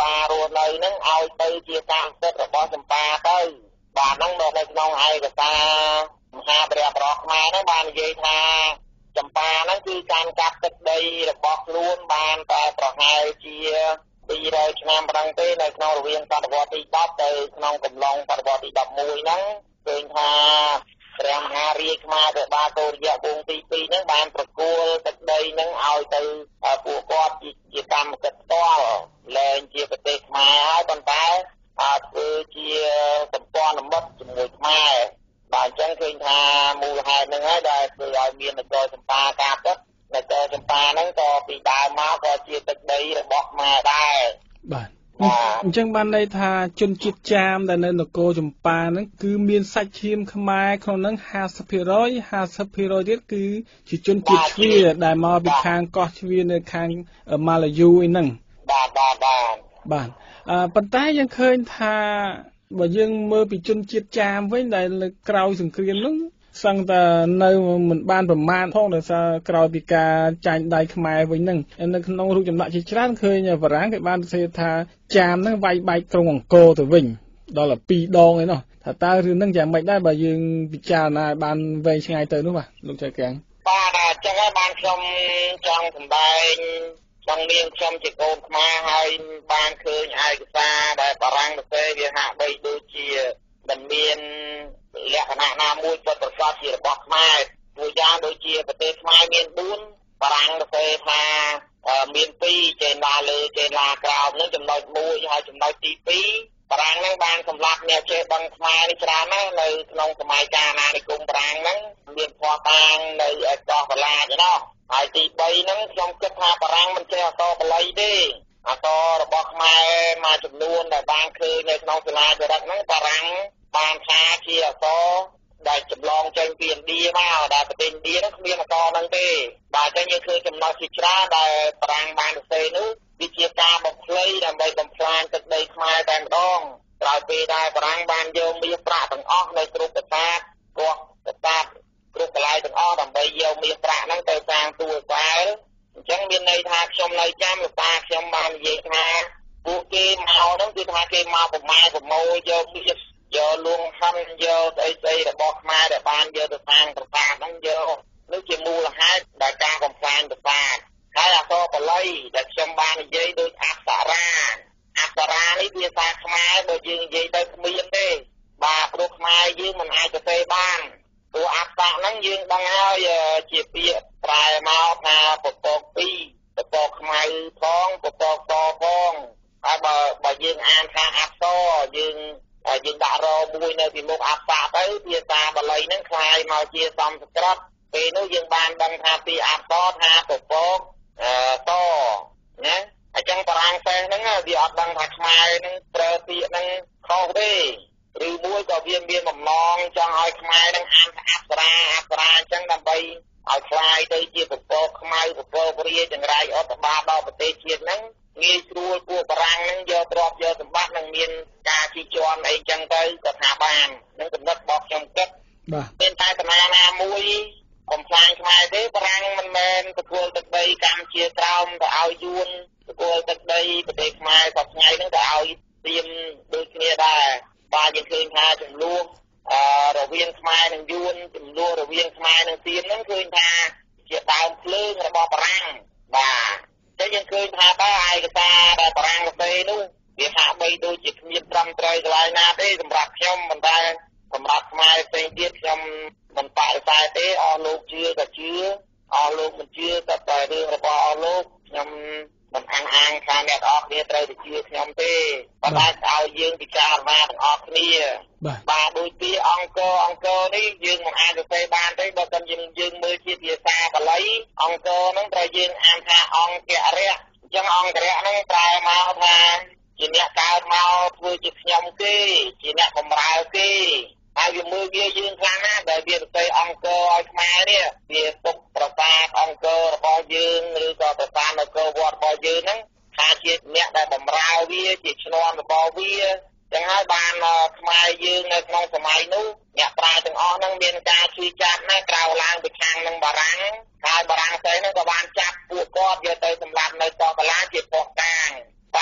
[SPEAKER 6] ការរស់នៅហ្នឹងឲ្យទៅជាកម្មសិទ្ធិរបស់ចម្ប៉ាទៅបាទហ្នឹងមកនៅក្នុងឯកសារមហាព្រះបរោះខ្មែរហ្នឹងបាននិយាយថាចម្ប៉ាហ្នឹងគឺការកាប់ទឹកដីរបស់ខ្លួនបានតែប្រហែលជាពីររយឆ្នាំប៉ុណ្ណឹងទេនៅក្នុងរវាងសតវត្សទីដប់ទៅក្នុងកំឡុងសតវត្សទីដប់មួយហ្នឹងឃើញថាព្រះមហារាជខ្មែរព្រះបាទកូរយៈវង្សទីពីរហ្នឹងបានប្រគល់ទឹកដីហ្នឹងឲ្យទៅពួកគាត់ជាកម្មសិទ្ធិផ្ទាល់លែងជាប្រទេសខ្មែរហើយប៉ុន្តែធ្វើជាសម្ព័ន្ធមិត្តជាមួយខ្មែរបាទអញ្ចឹងឃើញថាមូលហេតុហ្នឹងហើយដែលធ្វើឲ្យមាននគរចម្ប៉ាការពិតនគរចម្ប៉ាហ្នឹងក៏ពីដើមមកក៏ជាទឹកដីរបស់ខ្មែរដែរ
[SPEAKER 5] បាទអញ្ចឹងបានន័យថាជនជាតិចាមដែលនៅនគរចម្ប៉ាហ្នឹងគឺមានសាច់ឈាមខ្មែរក្នុងហ្នឹង ห้าสิบភាគរយ ห้าสิบភាគរយ ទៀតគឺជាជនជាតិជ្វាដែលមកពីខាងកោះជ្វានៅខាងម៉ាឡាយូអីហ្នឹង
[SPEAKER 6] បាទបាទបាទ
[SPEAKER 5] បាទអឺប៉ុន្តែយើងឃើញថាបើយើងមើលពីជនជាតិចាមវិញដែលនៅក្រោយសង្គ្រាមហ្នឹងសឹងតែនៅមិនបានប្រមាណផងដោយសារក្រោយពីការចាញ់ដៃខ្មែរវិញហ្នឹងនៅក្នុងរូបចម្លាក់ជាច្រើនឃើញបារាំងគេបានសរសេរថាចាមហ្នឹងវាយបែកក្រុងអង្គរទៅវិញដល់តែពីរដងឯណោះថាតើរឿងហ្នឹងយ៉ាងម៉េចដែរបើយើងពិចារណាបានវែងឆ្ងាយទៅនោះបាទលោកចៅកាំង
[SPEAKER 6] បាទអញ្ចឹងហើយបានខ្ញុំចង់សម្ដែងក្នុងនាមខ្ញុំជាកូនខ្មែរហើយបានឃើញឯកសារដែលបារាំងសរសេរវាហាក់បីដូចជាមិនមានលក្ខណៈណាមួយពិតប្រាកដជារបស់ខ្មែរមួយយ៉ាងដូចជាប្រទេសខ្មែរមានបួនបារាំងសរសេរថាមានពីរចេនឡាលើចេនឡាក្រោមនឹងចំណុចមួយហើយចំណុចទីពីរបារាំងនឹងបានសម្លាប់អ្នកចេះដឹងខ្មែរនេះច្រើនណាស់នៅក្នុងសម័យកាលអាណានិគមបារាំងហ្នឹងមានផ្ោះតាងនៅឯកោះបាឡាចឯណោះហើយទីបីហ្នឹងខ្ញុំគិតថាបារាំងមិនចេះអក្សរបល័យទេអក្សររបស់ខ្មែរមួយចំនួនដែលបានឃើញនៅក្នុងសាលាចរិតហ្នឹងបារាំងបានថាជាអក្សរដែលចម្លងចេញពីឥណ្ឌាមកដែលប្រទេសឥណ្ឌាហ្នឹងគ្មានអក្សរហ្នឹងទេបាទតែយើងឃើញចំណុចជាច្រើនដែលបារាំងបានសរសេរនោះវាជាការបំភ្លៃដើម្បីបំផ្លាញទឹកដីខ្មែរតែម្ដងក្រោយពេលដែលបារាំងបានយកមាសប្រាក់ទាំងអស់នៅគ្រប់ប្រាសាទគាត់ប្រាសាទគ្រប់កន្លែងទាំងអស់ដើម្បីយកមាសប្រាក់ហ្នឹងទៅសាងតួឯកែលអញ្ចឹងមានន័យថាខ្ញុំនៅចាំលោកតាខ្ញុំបាននិយាយថាពួកគេមកហ្នឹងគឺថាគេមកប្រម៉ែប្រមូលយកមាសយកលួងហិនយកស្អីស្អីរបស់ខ្មែរដែលបានយកទៅសាងប្រាសាទហ្នឹងយកនោះជាមូលហេតុដែលការបំផ្លាញប្រាសាទហើយអក្សរបល័យដែលខ្ញុំបាននិយាយដូចអក្សរាអក្សរានេះភាសាខ្មែរបើយើងនិយាយទៅគ្មានទេបាទព្រោះខ្មែរយើងមិនអាចសរសេរបានព្រោះអក្សរហ្នឹងយើងដឹងហើយជាពាក្យប្រែមកថាពពកពីរពពកខ្មៅផងពពកសផងហើយបើបើយើងអានថាអក្សរយើងយើងដាក់រមួយនៅពីមុខអក្សរទៅភាសាបាលីហ្នឹងคล้ายមកជាសំស្ក្រឹតពេលនោះយើងបានដឹងថាពីអក្សរថាពពកអឺតណាអញ្ចឹងបារាំងសេះហ្នឹងវាអត់ដឹងថាខ្មែរហ្នឹងប្រើពាក្យហ្នឹងខុសទេឬមួយក៏វាមានបំណងចង់ឲ្យខ្មែរហ្នឹងអានថាអក្សរាអក្សរាអញ្ចឹងដើម្បីឲ្យคล้ายទៅជាពពកខ្មៅពពករាចង្រៃអត្តបាដល់ប្រទេសជាតិហ្នឹងងាយស្រួលពួកបារាំងហ្នឹងយកទ្រព្យយកសម្បត្តិនឹងមានការជិះជាន់អីចឹងទៅក៏ថាបាននឹងកំណត់របស់ខ្ញុំគិត
[SPEAKER 5] បាទ
[SPEAKER 6] មានតែតាណាណាមួយបំផ្លាញខ្មែរទេបារាំងមិនមែនទទួលទឹកដីកម្ពុជាក្រោមទៅឲ្យយួនទទួលទឹកដីប្រទេសខ្មែរសពថ្ងៃហ្នឹងទៅឲ្យទៀមដូចគ្នាដែរបាទយើងឃើញថាចំនួនអឺរវាងខ្មែរនិងយួនចំនួនរវាងខ្មែរនិងទៀមហ្នឹងឃើញថាជាដើមភ្លើងរបស់បារាំងបាទតែយើងឃើញថាតើឯកសារដែលបារាំងសរសេរនោះវាហាក់បីដូចជាគ្មានត្រឹមត្រូវកន្លែងណាទេសម្រាប់ខ្ញុំមិនដែលសម្រាប់ខ្មែរផ្សេងទៀតខ្ញុំមិនបដិសេធទេអស់លោកជឿក៏ជឿអស់លោកមិនជឿក៏តែរឿងរបស់អស់លោកខ្ញុំមិនអះអាងថាអ្នកទាំងអស់គ្នាត្រូវទៅជឿខ្ញុំទេប៉ុន្តែឲ្យយើងពិចារណាទាំងអស់គ្នាបាទដូចពីអង្គរអង្គរនេះយើងមិនអាចសរសេរបានទេបើមិនយើងយើងមើលជាភាសាបាលីអង្គរហ្នឹងត្រូវយើងអានថាអង្គរៈអញ្ចឹងអង្គរៈហ្នឹងប្រែមកថាជាអ្នកកើតមកធ្វើជាខ្ញុំគេជាអ្នកបម្រើគេហើយវាមើលវាយើងខ្លាំងណាស់ដែលវាសរសេរអង្គរឲ្យខ្មែរនេះវាទុកប្រសាទអង្គររបស់យើងឬក៏ប្រសាទនគរវត្តរបស់យើងហ្នឹងថាជាអ្នកដែលបម្រើវាជាឈ្នន់របស់វាចឹងហើយបានខ្មែរយើងនៅក្នុងសម័យនោះអ្នកប្រាជ្ញទាំងអស់ហ្នឹងមានការឈឺចាប់ណាស់ក្រៅឡើងប្រឆាំងនឹងបារាំងហើយបារាំងផ្សេងហ្នឹងក៏បានចាប់ពួកគាត់យកទៅសម្លាប់នៅកោះបាឡាជាប៉ុស្តិ៍តាងបាទចឹងអ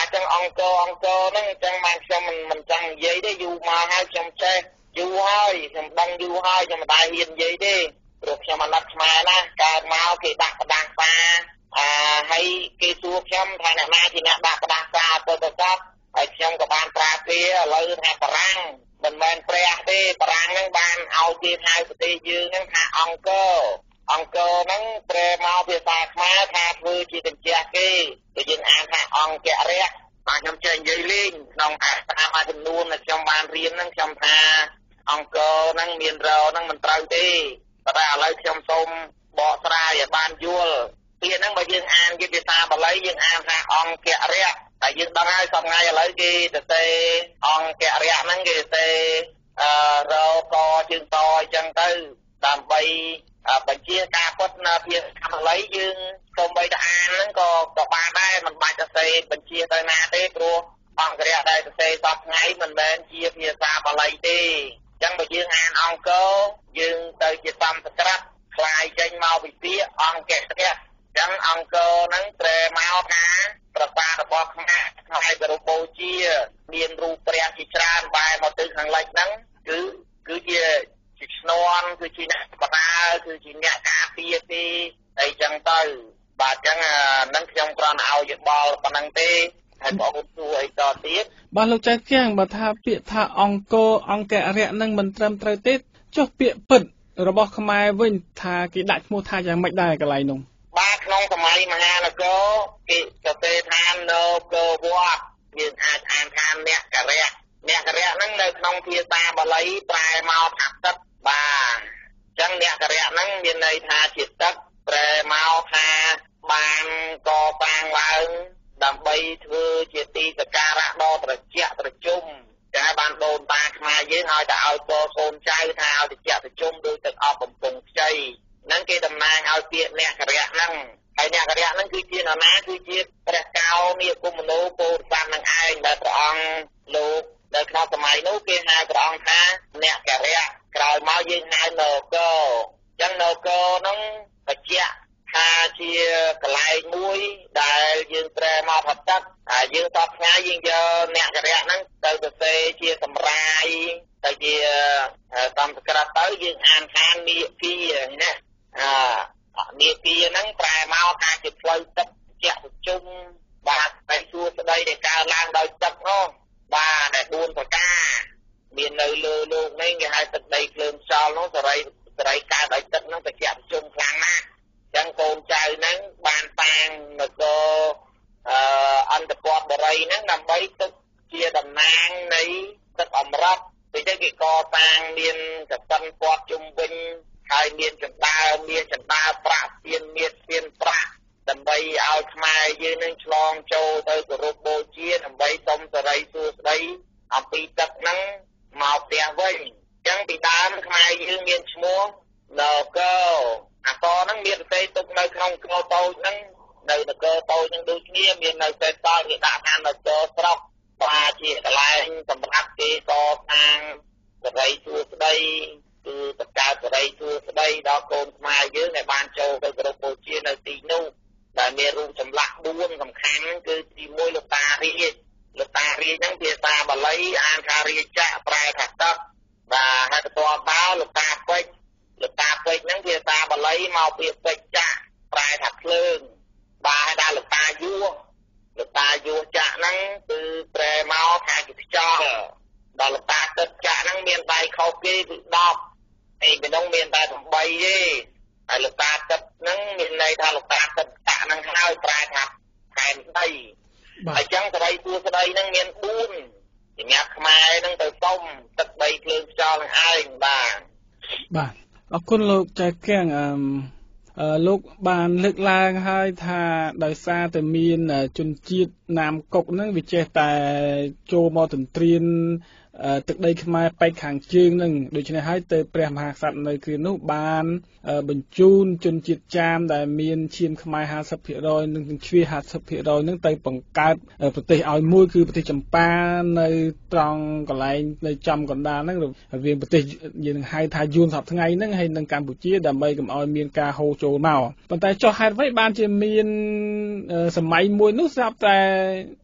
[SPEAKER 6] អង្គរអង្គរហ្នឹងអញ្ចឹងបានខ្ញុំមិនមិនចង់និយាយទេយូរមកហើយខ្ញុំចេះយូរហើយខ្ញុំដឹងយូរហើយខ្ញុំមិនដែរហ៊ាននិយាយទេព្រោះខ្ញុំអាណិតខ្មែរណាកើតមកគេដាក់ផ្ដាសាអាហើយគេសួរខ្ញុំថាអ្នកណាជាអ្នកដាក់ផ្ដាសាទៅទៅចាប់ហើយខ្ញុំក៏បានប្រាប់គេឥឡូវថាបារាំងមិនមែនព្រះទេបារាំងហ្នឹងបានឲ្យគេហៅប្រទេសយើងហ្នឹងថាអង្គរអង្គរហ្នឹងប្រែមកភាសាខ្មែរថាធ្វើជាកញ្ចក់គេតែយើងអានថាអង្គរៈបាទខ្ញុំចេះនិយាយលេងក្នុងតាមអាចំនួនដែលខ្ញុំបានរៀនហ្នឹងខ្ញុំថាអង្គរហ្នឹងមានរហ្នឹងមិនត្រូវទេតែឥឡូវខ្ញុំសូមបកស្រាយឲ្យបានយល់ពាក្យហ្នឹងបើយើងអានជាភាសាបាលីយើងអានថាអង្គរៈតែយើងដឹងហើយសប្តាហ៍ឥឡូវគេទៅសេអង្គរៈហ្នឹងគេទៅអឺរកជើងតអញ្ចឹងទៅដើម្បីបញ្ជាការពុតនៅភាសាបាលីយើងសូម្បីតែអានហ្នឹងក៏ក៏បានដែរមិនបាច់ទៅសេបញ្ជាទៅណាទេព្រោះអង្គរៈដែលទៅសេសពថ្ងៃមិនមែនជាភាសាបាលីទេអញ្ចឹងបើយើងអានអង្គរយើងទៅជាសំស្ក្រឹតคล้ายចេញមកពីពាក្យអង្គរៈអញ្ចឹងអង្គរហ្នឹងប្រែមកថាប្រសាទរបស់ខ្មែរខ្មែរគោរពបូជាមានរូបព្រះជាច្រើនបែរមកទៅខាងលិចហ្នឹងគឺគឺជាជាឈ្នន់គឺជាអ្នកបដាគឺជាអ្នកការពារទេអីចឹងទៅបាទអញ្ចឹងហ្នឹងខ្ញុំគ្រាន់តែឲ្យយោបល់ប៉ុណ្្នឹងទេហើយបងប្អូនសួរអីតទៀត
[SPEAKER 5] បាទលោកចៅគៀងបើថាពាក្យថាអង្គរអង្គរៈហ្នឹងមិនត្រឹមត្រូវទេចុះពាក្យពិតរបស់ខ្មែរវិញថាគេដាក់ឈ្មោះថាយ៉ាងម៉េចដែរកន្លែងនោះ
[SPEAKER 6] បាទក្នុងសម័យមហានគរគេសរសេរថានគរវត្តយើងអាចអានថាអ្នកករៈអ្នកករៈហ្នឹងនៅក្នុងភាសាបាលីប្រែមកថាទឹកបាទអញ្ចឹងអ្នកករៈហ្នឹងមានន័យថាជាទឹកប្រែមកថាបានកសាងឡើងដើម្បីធ្វើជាទីសក្ការៈដ៏ត្រជាក់ត្រជុំតែបានដូនតាខ្មែរយើងឲ្យតែឲ្យពរកូនចៅថាឲ្យត្រជាក់ត្រជុំដោយទឹកអប់បំពង់ខ្ចីហ្នឹងគេតំណាងឲ្យពាក្យអ្នកករៈហ្នឹងហើយអ្នកករៈហ្នឹងគឺជានរណាគឺជាព្រះកៅនីគុំនោពោធិសត្វនឹងឯងដែលព្រះអង្គលោកនៅក្នុងសម័យនោះគេហៅព្រះអង្គថាអ្នកករៈក្រោយមកយើងហៅនគរអញ្ចឹងនគរហ្នឹងបញ្ជាក់ថាជាកន្លែងមួយដែលយើងប្រែមកថាទឹកហើយយើងតបថ្ងៃយើងយកអ្នកករៈហ្នឹងទៅសរសេរជាសម្រាយទៅជាសំស្ក្រឹតទៅយើងអានថានីគាណាអឺនីគាហ្នឹងប្រែមកថាជាផ្លូវទឹកជាក់ប្រជុំបាទតែសួស្ដីដែលកើតឡើងដោយទឹកនោះបាទដែលបួនប្រការមាននៅលើលោកនេះគេហៅទឹកដីភ្លើងខ្យល់នោះសរីសរីកើតដោយទឹកហ្នឹងត្រជាក់ប្រជុំខ្លាំងណាស់អញ្ចឹងកូនចៅហ្នឹងបានតាំងនគរអឺអន្តពតបរិយហ្នឹងដើម្បីទឹកជាតំណាងនៃទឹកអមរតពេលទៅគេកតាំងមានកសិនព័ទ្ធជុំវិញហើយមានចណ្ដើមមានចណ្ដើមប្រាក់ស្ពានមានស្ពានប្រាក់ដើម្បីឲ្យខ្មែរយើងនឹងឆ្លងចូលទៅគោរពបូជាដើម្បីសុំសេរីសួស្តីអំពីទឹកហ្នឹងមកផ្ទះវិញអញ្ចឹងពីដើមខ្មែរយើងមានឈ្មោះនគរអកហ្នឹងមានប្រទេសទុកនៅក្នុងកោតូចហ្នឹងនៅនគរតូចហ្នឹងដូចគ្នាមាននៅសេតតគេដាក់ថានគរស្រុកបាទជាកន្លែងសម្រាប់គេកសាងសេរីសួស្តីគឺបកកើតសេរីសួស្តីដល់កូនខ្មែរយើងដែលបានចូលទៅគោរពបូជានៅទីនោះដែលមានរូបចម្លាក់បួនសំខាន់គឺទីមួយលោកតារាជលោកតារាជហ្នឹងភាសាបាលីអានថារាជៈប្រែថាទឹកបាទហើយបន្ទាប់មកលោកតាពេជ្រលោកតាពេជ្រហ្នឹងភាសាបាលីមកពីពេជ្រចៈប្រែថាភ្លើងបាទហើយដល់លោកតាយួរលោកតាយួរចៈហ្នឹងគឺប្រែមកថាជាខ្យល់ដល់លោកតាទឹកចៈហ្នឹងមានដៃខុសគេគឺដប់ឯពីនោះមានតែtámទេហើយលោកតាទឹកហ្នឹងមានន័យថាលោកតាទឹកចៈហ្នឹងហើយប្រែថាខែនដីហើយចឹងសេរីសួស្តីហ្នឹងមានបួនសម្រាប់ខ្មែរហ្នឹងទៅសុំទឹកដីភ្លើងខ្យល់នឹងឯងបាទ
[SPEAKER 5] បាទអរគុណលោកចៅគៀងអឺលោកបានលើកឡើងហើយថាដោយសារតែមានជនជាតិណាមកុកហ្នឹងវាចេះតែចូលមកទន្ទ្រានទឹកដីខ្មែរបែកខាងជើងហ្នឹងដូច្នេះហើយទៅព្រះមហាក្សត្រនៅគ្រានោះបានបញ្ជូនជនជាតិចាមដែលមានឈាមខ្មែរห้าสิบភាគរយ និងជ្វាห้าสิบភាគរយ ហ្នឹងទៅបង្កើតប្រទេសឲ្យមួយគឺប្រទេសចម្ប៉ានៅត្រង់កន្លែងនៅចំកណ្ដាលហ្នឹងរវាងប្រទេសយើងហៅថាយួនសពថ្ងៃហ្នឹងហើយនឹងកម្ពុជាដើម្បីកុំឲ្យមានការហូរចូលមកប៉ុន្តែចុះហេតុអ្វីបានជាមានសម័យមួយនោះស្រាប់តែ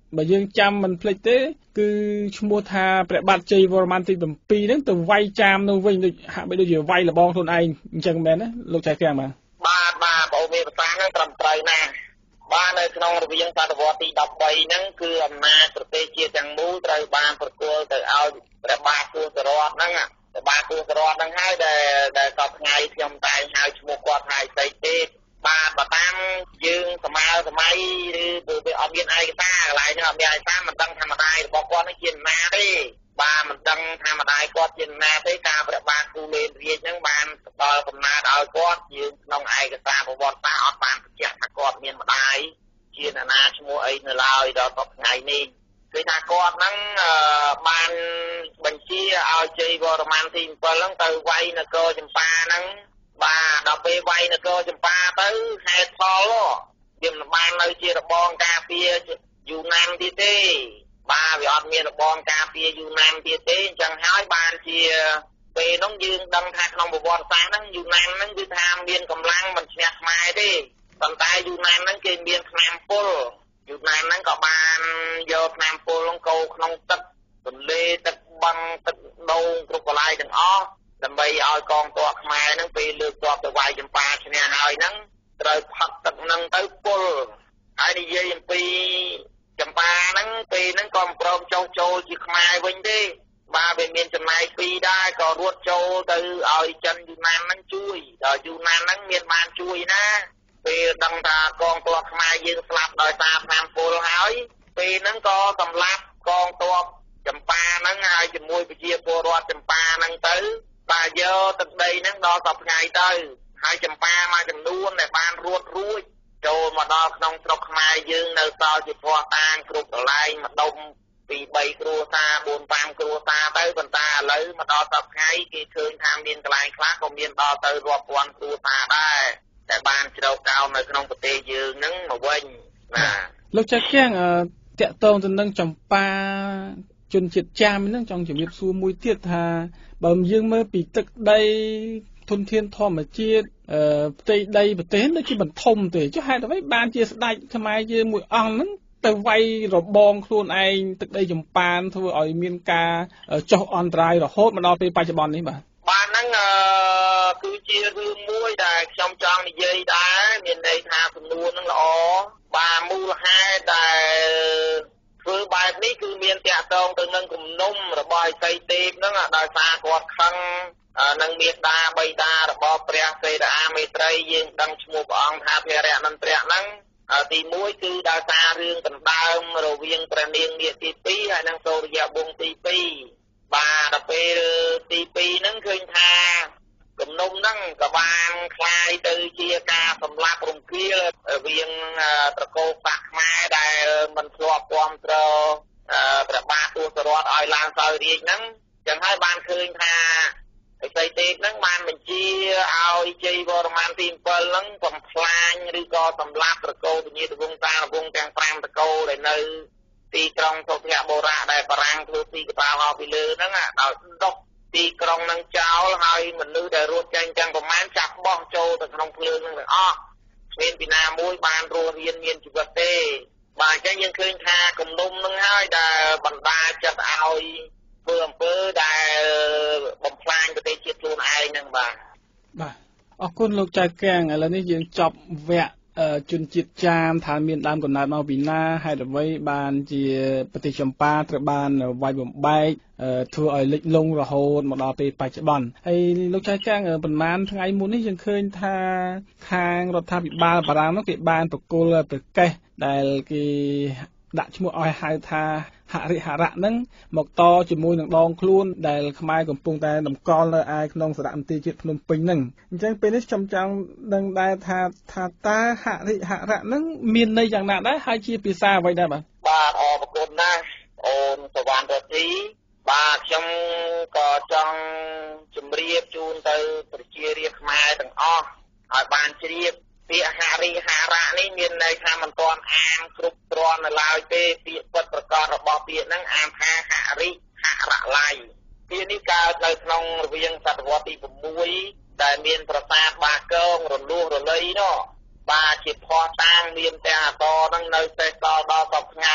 [SPEAKER 5] បើយើងចាំមិនភ្លេចទេគឺឈ្មោះថាព្រះបាទជ័យវរ្ម័នទីbảyហ្នឹងទៅវាយចាមនៅវិញដូចហាក់បីដូចជាវាយលបងខ្លួនឯងអញ្ចឹងមែនណាលោកចៅកាំងបាទ
[SPEAKER 6] បាទបាទបងមានប្រសាសន៍ហ្នឹងត្រឹមត្រូវណាស់បាទនៅក្នុងរវាងសតវត្សទីដប់បីហ្នឹងគឺអំណាចប្រទេសជាតិទាំងមូលត្រូវបានប្រគល់ទៅឲ្យព្រះបាទគូសរតហ្នឹងព្រះបាទគូសរតហ្នឹងហើយដែលដែលសពថ្ងៃខ្ញុំតែងហៅឈ្មោះគាត់ថាស្អីទេបាទបើតាមយើងសម័យសម័យឬវាអត់មានឯកសារកន្លែងហ្នឹងអត់មានឯកសារមិនដឹងធម្មតារបស់គាត់នេះជាណាទេបាទមិនដឹងធម្មតាគាត់ជាណាទេការព្រះបាទគូលេនរាជហ្នឹងបានផ្ដល់កំណើតឲ្យគាត់យើងក្នុងឯកសារប្រវត្តិសាស្ត្រអត់បានបញ្ជាក់ថាគាត់មានម្ដាយជាអ្នកណាឈ្មោះអីនៅឡើយដល់សពថ្ងៃនេះគឺថាគាត់ហ្នឹងបានបញ្ជាឲ្យជ័យវរ្ម័នទីbảyហ្នឹងទៅវាយនគរចម្ប៉ាហ្នឹងបាទដល់ពេលវាយនគរចម្ប៉ាទៅហេតុផលវាមិនបាននៅជារបងការពារយូណានទៀតទេបាទវាអត់មានរបងការពារយូណានទៀតទេអញ្ចឹងហើយបានជាពេលនោះយើងដឹងថាក្នុងប្រវត្តិសាស្ត្រហ្នឹងយូណានហ្នឹងគឺថាមានកម្លាំងមិនឈ្នះខ្មែរទេប៉ុន្តែយូណានហ្នឹងគេមានថ្នាំពុលយូណានហ្នឹងក៏បានយកថ្នាំពុលហ្នឹងកូរក្នុងទឹកទន្លេទឹកបឹងទឹកដូងគ្រប់កន្លែងទាំងអស់ដើម្បីឲ្យកងទ័ពខ្មែរហ្នឹងពេលលើកទ័ពទៅវាយចម្ប៉ាឈ្នះហើយហ្នឹងត្រូវផឹកទឹកហ្នឹងទៅពុលហើយនិយាយអំពីចម្ប៉ាហ្នឹងពេលហ្នឹងក៏មិនព្រមចុះចូលជាខ្មែរវិញទេបាទវាមានចំណែកពីរដែរក៏រត់ចូលទៅឲ្យចិនយូណានហ្នឹងជួយដល់យូណានហ្នឹងមានបានជួយណាពេលដឹងថាកងទ័ពខ្មែរយើងស្លាប់ដោយសារថ្នាំពុលហើយពេលហ្នឹងក៏សម្លាប់កងទ័ពចម្ប៉ាហ្នឹងហើយជាមួយប្រជាពលរដ្ឋចម្ប៉ាហ្នឹងទៅបាទយកទឹកដីហ្នឹងដល់សពថ្ងៃទៅហើយចម្ប៉ាមួយចំនួនដែលបានរត់រួចចូលមកដល់ក្នុងស្រុកខ្មែរយើងនៅសល់ជាភ័ស្តុតាងគ្រប់កន្លែងម្ដុំពីបីគ្រួសារបួនប្រាំគ្រួសារទៅប៉ុន្តែឥឡូវមកដល់សប្តាហ៍គេឃើញថាមានកន្លែងខ្លះក៏មានដល់ទៅរាប់ពាន់គ្រួសារដែរតែបានជ្រៅកោននៅក្នុងប្រទេសយើងហ្នឹងមកវិញណា
[SPEAKER 5] លោកចៅកៀងតាក់ទងទៅនឹងចម្ប៉ាជនជាតិចាមហ្នឹងចង់ជំរាបសួរមួយទៀតថាបើយើងមើលពីទឹកដីធនធានធម្មជាតិផ្ទៃដីប្រទេសដូចជាបន្ថុំទេចុះហេតុអ្វីបានជាស្ដេចខ្មែរយើងមួយអង្គហ្នឹងទៅវាយរបងខ្លួនឯងទឹកដីចម្ប៉ានធ្វើឲ្យមានការចុះអន្តរាយរហូតមកដល់ពេលបច្ចុប្បន្ននេះបាទ
[SPEAKER 6] បាទហ្នឹងគឺជារឿងមួយដែលខ្ញុំចង់និយាយដែរមានន័យថាសំណួរហ្នឹងល្អបាទមូលហេតុដែលធ្វើបែបនេះគឺមានតាក់ទងទៅនឹងគំនុំរបស់ឥសីទេពហ្នឹងដោយសារគាត់ខឹងនឹងមេត្តាបិតារបស់ព្រះសេនាមេត្រីយើងដឹងឈ្មោះព្រះអង្គថាភរៈនន្ទ្រៈហ្នឹងទីមួយគឺដោយសាររឿងដណ្ដើមរវាងព្រះនាងនាគទីពីរហើយនិងសូរ្យវង្សទីពីរបាទដល់ពេលទីពីរហ្នឹងឃើញថាគំនុំហ្នឹងក៏បានคล้ายទៅជាការសម្លាប់រង្គាលរវាងត្រកូលសាសខ្មែរដែលមិនធ្លាប់គាំទ្រព្រះបាទទសរថឲ្យឡើងសោយរាជហ្នឹងចឹងហើយបានឃើញថាឥសីទេពហ្នឹងបានបញ្ជាឲ្យជ័យវរ្ម័នទីbảyហ្នឹងបំផ្លាញឬក៏សម្លាប់ត្រកូលពញាតវង្សតាវង្សទាំងប្រាំត្រកូលដែលនៅទីក្រុងសុភបុរៈដែលបារាំងធ្វើទីកប៉ាល់មកពីលើហ្នឹងដោយដុតទីក្រុងហ្នឹងចោលហើយមនុស្សដែលរត់ចេញទាំងប្រមាណចាប់បោះចូលទៅក្នុងភ្លើងហ្នឹងទាំងអស់គ្មានពីណាមួយបានរស់រានមានជីវិតទេបាទអញ្ចឹងយើងឃើញថាគំនុំហ្នឹងហើយដែលបណ្ដាចិត្តឲ្យធ្វើអំពើដែលបំផ្លាញប្រទេសជាតិខ្លួនឯងហ្នឹងបាទ
[SPEAKER 5] បាទអរគុណលោកចៅកៀងឥឡូវនេះយើងចប់វគ្គជនជាតិចាមថាមានដើមកំណើតមកពីណាហេតុអ្វីបានជាប្រទេសចម្ប៉ាត្រូវបានវាយបំបែកធ្វើឲ្យលិចលង់រហូតមកដល់ពេលបច្ចុប្បន្នហើយលោកចៅកៀងប្រហែលថ្ងៃមុននេះយើងឃើញថាខាងរដ្ឋាភិបាលបារាំងនោះគេបានប្រគល់ប្រកាសដែលគេដាក់ឈ្មោះឲ្យហៅថាហរិហរៈហ្នឹងមកតជាមួយនឹងដងខ្លួនដែលខ្មែរកំពុងតែតម្កល់នៅឯក្នុងសារមន្ទីរជាតិភ្នំពេញហ្នឹងអញ្ចឹងពេលនេះខ្ញុំចង់ដឹងដែរថាថាតើហរិហរៈហ្នឹងមានន័យយ៉ាងណាដែរហើយជាភាសាអ្វីដែរបាទ
[SPEAKER 6] បាទអរគុណណាស់អូនសវណ្ណរទ្ធីបាទខ្ញុំក៏ចង់ជម្រាបជូនទៅប្រជារាស្ត្រខ្មែរទាំងអស់ឲ្យបានជ្រាបពាក្យហរិហរៈនេះមានន័យថាមិនទាន់អានគ្រប់គ្រាន់នៅឡើយទេពាក្យពិតប្រាកដរបស់ពាក្យហ្នឹងអានថាហរិហរៈឡៃពាក្យនេះកើតនៅក្នុងរវាងសតវត្សទី៦ដែលមានប្រាសាទបាគងរលួសរលៃនោះបាទជាភ័ស្តុតាងមានតែអក្សរហ្នឹងនៅសេសសល់ដល់សពថ្ងៃ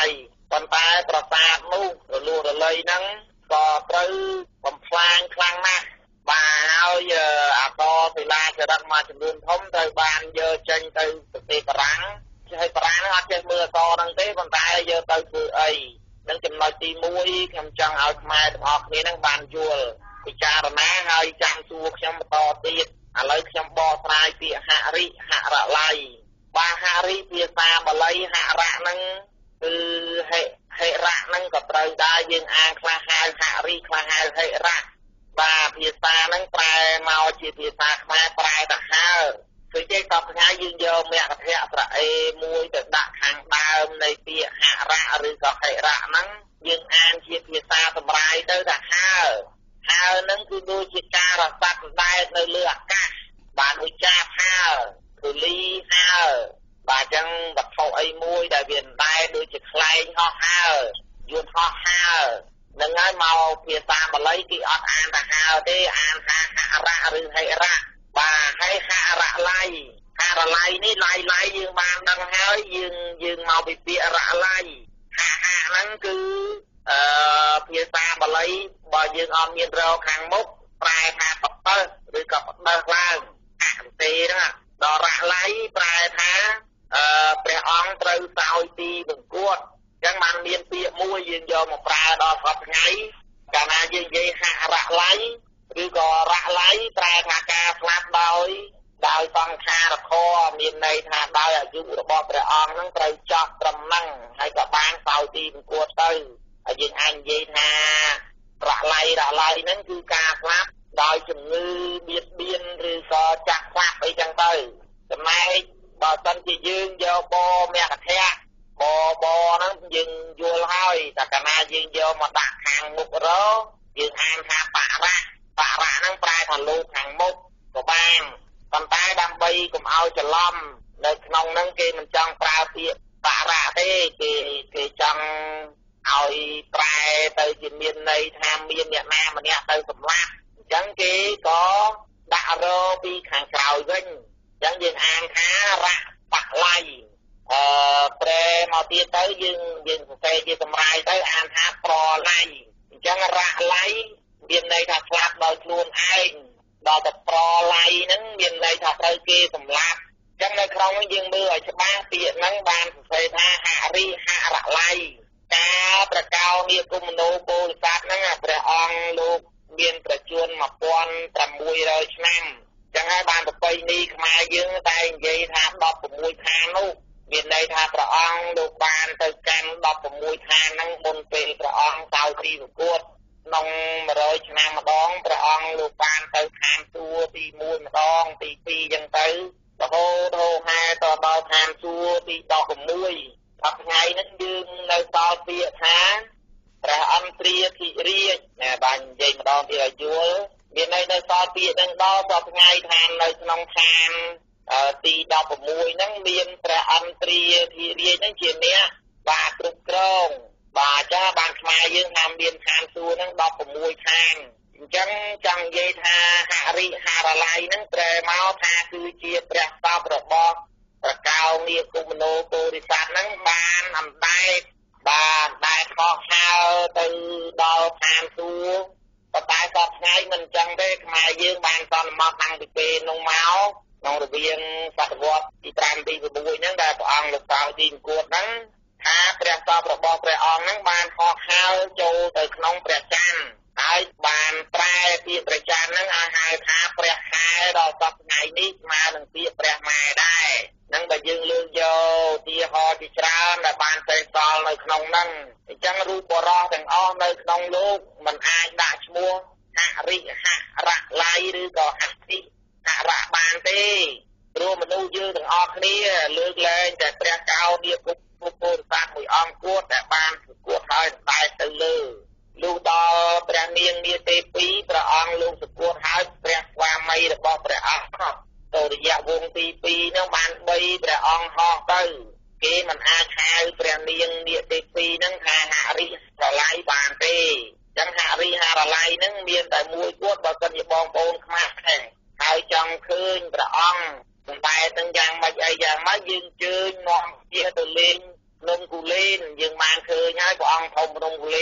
[SPEAKER 6] ប៉ុន្តែប្រាសាទនោះរលួររលៃហ្នឹងក៏ត្រូវបំផ្លាញខ្លាំងណាស់បាទហើយអកសិលាចារឹកមួយចំនួនធំត្រូវបានយកចេញទៅប្រទេសបារាំងហើយបារាំងហ្នឹងអត់ចេះមើលអកហ្នឹងទេប៉ុន្តែយកទៅធ្វើអីនឹងចំណុចទីមួយខ្ញុំចង់ឲ្យខ្មែរទាំងអស់គ្នាហ្នឹងបានយល់ពិចារណាហើយចាំសួរខ្ញុំបន្តទៀតឥឡូវខ្ញុំបកស្រាយពាក្យហរិហរល័យបាទហរិភាសាបាលីហរៈហ្នឹងគឺហិហិរៈហ្នឹងក៏ត្រូវដែរយើងអានខ្លះហៅហរិខ្លះហៅហិរៈបាទភាសាហ្នឹងប្រែមកជាភាសាខ្មែរប្រែទៅហើគឺចេះតបថ្ងៃយើងយកមគ្គធៈស្រៈអេមួយទៅដាក់ខាងដើមនៃពាក្យហរៈឬក៏ហិរៈហ្នឹងយើងអានជាភាសាសម្រាយទៅថាហើហើហ្នឹងគឺដូចជាការរសាត់ដែរនៅលើអាកាសបានឧច្ចារហើធូលីហើបាទអញ្ចឹងវត្ថុអីមួយដែលវាដែរដូចជាខ្លែងហោះហើយន្តហោះហើនឹងហើយមកភាសាបាលីគេអត់អានថាហើទេអានថាហរៈឬហិរៈបាទហើយហរល័យហរល័យនេះល័យល័យយើងបានដឹងហើយយើងយើងមកពីពាក្យរល័យហហហ្នឹងគឺអឺភាសាបាលីបើយើងអត់មានរកខាងមុខប្រែថាបបិសឬក៏បដិសឡើងអន្ទេហ្នឹងដល់រល័យប្រែថាអឺព្រះអង្គត្រូវសោយទីបង្គួតអញ្ចឹងបានមានពាក្យមួយយើងយកមកប្រើដល់សពថ្ងៃកាលណាយើងនិយាយហរល័យឬក៏រល័យប្រែថាការស្លាប់ដោយដោយសង្ខារខមានន័យថាដោយអាយុរបស់ព្រះអង្គហ្នឹងត្រូវចោះត្រឹមហ្នឹងហើយក៏បានសោយទីបង្គួតទៅហើយយើងអាចនិយាយថារល័យរល័យហ្នឹងគឺការស្លាប់ដោយជំងឺបៀតបៀនឬក៏ចាក់ស្លាប់អីចឹងទៅចំណែកបើសិនជាយើងយកបមគ្គធៈបបហ្នឹងយើងយល់ហើយតែកាលណាយើងយកមកដាក់ខាងមុខរយើងអានថាបរៈបរៈហ្នឹងប្រែថាលោកខាងមុខក៏បានប៉ុន្តែដើម្បីកុំឲ្យច្រឡំនៅក្នុងហ្នឹងគេមិនចង់ប្រើពាក្យបរៈទេគេគេចង់ឲ្យប្រែទៅជាមានន័យថាមានអ្នកណាម្នាក់ទៅសម្លាប់អញ្ចឹងគេក៏ដាក់រពីខាងក្រោយវិញអញ្ចឹងយើងអានថារៈបល័យអឺប្រែមកទៀតទៅយើងយើងសរសេរជាសម្រាយទៅអានថាប្រល័យអញ្ចឹងរល័យមានន័យថាស្លាប់ដោយខ្លួនឯងដល់តែប្រល័យហ្នឹងមានន័យថាត្រូវគេសម្លាប់អញ្ចឹងនៅក្នុងនេះយើងមើលឲ្យច្បាស់ពាក្យហ្នឹងបានសរសេរថាហរិហរល័យការប្រកោនីគុំនោពោធិសត្វហ្នឹងព្រះអង្គលោកមានប្រជញ្ញmột nghìn sáu trămឆ្នាំចឹងហើយបានប្រពៃណីខ្មែរយើងតែនិយាយថាដប់ប្រាំមួយខែនោះមានន័យថាព្រះអង្គលោកបានទៅកាន់ដប់ប្រាំមួយខែហ្នឹងមុនពេលព្រះអង្គសោយទីបង្គួតក្នុងmột trămឆ្នាំម្ដងព្រះអង្គលោកបានទៅឋានសួគ៌ទីមួយម្ដងទីពីរចឹងទៅរហូតហូរហែទៅដល់ឋានសួគ៌ទីដប់ប្រាំមួយថាថ្ងៃនេះយើងនៅសល់ពាក្យថាព្រះអន្ត្រាធិរាជណាបាននិយាយម្ដងទៀតឲ្យយល់មានន័យនៅសល់ពាក្យហ្នឹងដល់សប្ថ្ងៃឋាននៅក្នុងឋានទីដប់ប្រាំមួយហ្នឹងមានព្រះអន្ត្រាធិរាជហ្នឹងជាអ្នកបាទគ្រប់គ្រងបាទចាបានខ្មែរយើងថាមានឋានសួគ៌ហ្នឹងដប់ប្រាំមួយឋានអញ្ចឹងចង់និយាយថាហរិហរល័យហ្នឹងប្រែមកថាគឺជាព្រះសពរបស់ប្រកោនីគុំនោពោធិសត្វហ្នឹងបានអណ្ដែតបានដែលខុសហើទៅដល់ឋានសួគ៌ប៉ុន្តែសពថ្ងៃមិនអញ្ចឹងទេខ្មែរយើងបានសន្មតតាំងពីពេលនោះមកក្នុងរវាងសតវត្សទីប្រាំទីប្រាំមួយហ្នឹងដែលព្រះអង្គលោកសោយទីបង្គួតហ្នឹងថាព្រះសពរបស់ព្រះអង្គហ្នឹងបានខុសហើចូលទៅក្នុងព្រះច័ន្ទហើយបានប្រែពាក្យព្រះច័ន្ទហ្នឹងឲ្យហៅថាព្រះខែដល់សពថ្ងៃនេះស្មើនឹងពាក្យព្រះម៉ែដែរនឹងបើយើងលើកយកឧទាហរណ៍ជាច្រើនដែលបានសេសសល់នៅក្នុងហ្នឹងអញ្ចឹងរូបបរោះទាំងអស់នៅក្នុងលោកមិនអាចដាក់ឈ្មោះហរិហរល័យឬក៏ហតិហរៈបានទេព្រោះមនុស្សយើងទាំងអស់គ្នាលើកលែងតែព្រះកោនីគុំពោធិសត្វមួយអង្គគួតដែលបានប្រកួតហើយតែទៅលើលុះដល់ព្រះនាងនាទេពីរព្រះអង្គលោកប្រកួតហើយព្រះស្វាមីរបស់ព្រះអង្គទៅរយៈវងទីពីរហ្នឹងបានបីព្រះអង្គហោះទៅគេមិនអាចហៅព្រះនាងនាទេពីរហ្នឹងថាហរិហរល័យបានទេអញ្ចឹងហរិហរល័យហ្នឹងមានតែមួយគួតបើសិនជាបងប្អូនខ្មែរទេហើយចង់ឃើញព្រះអង្គប៉ុន្តែទាំងយ៉ាងម៉េចអីយ៉ាងម៉េចយើងជើញនាំជាទៅលេងនំគូលែនយើងបានឃើញហ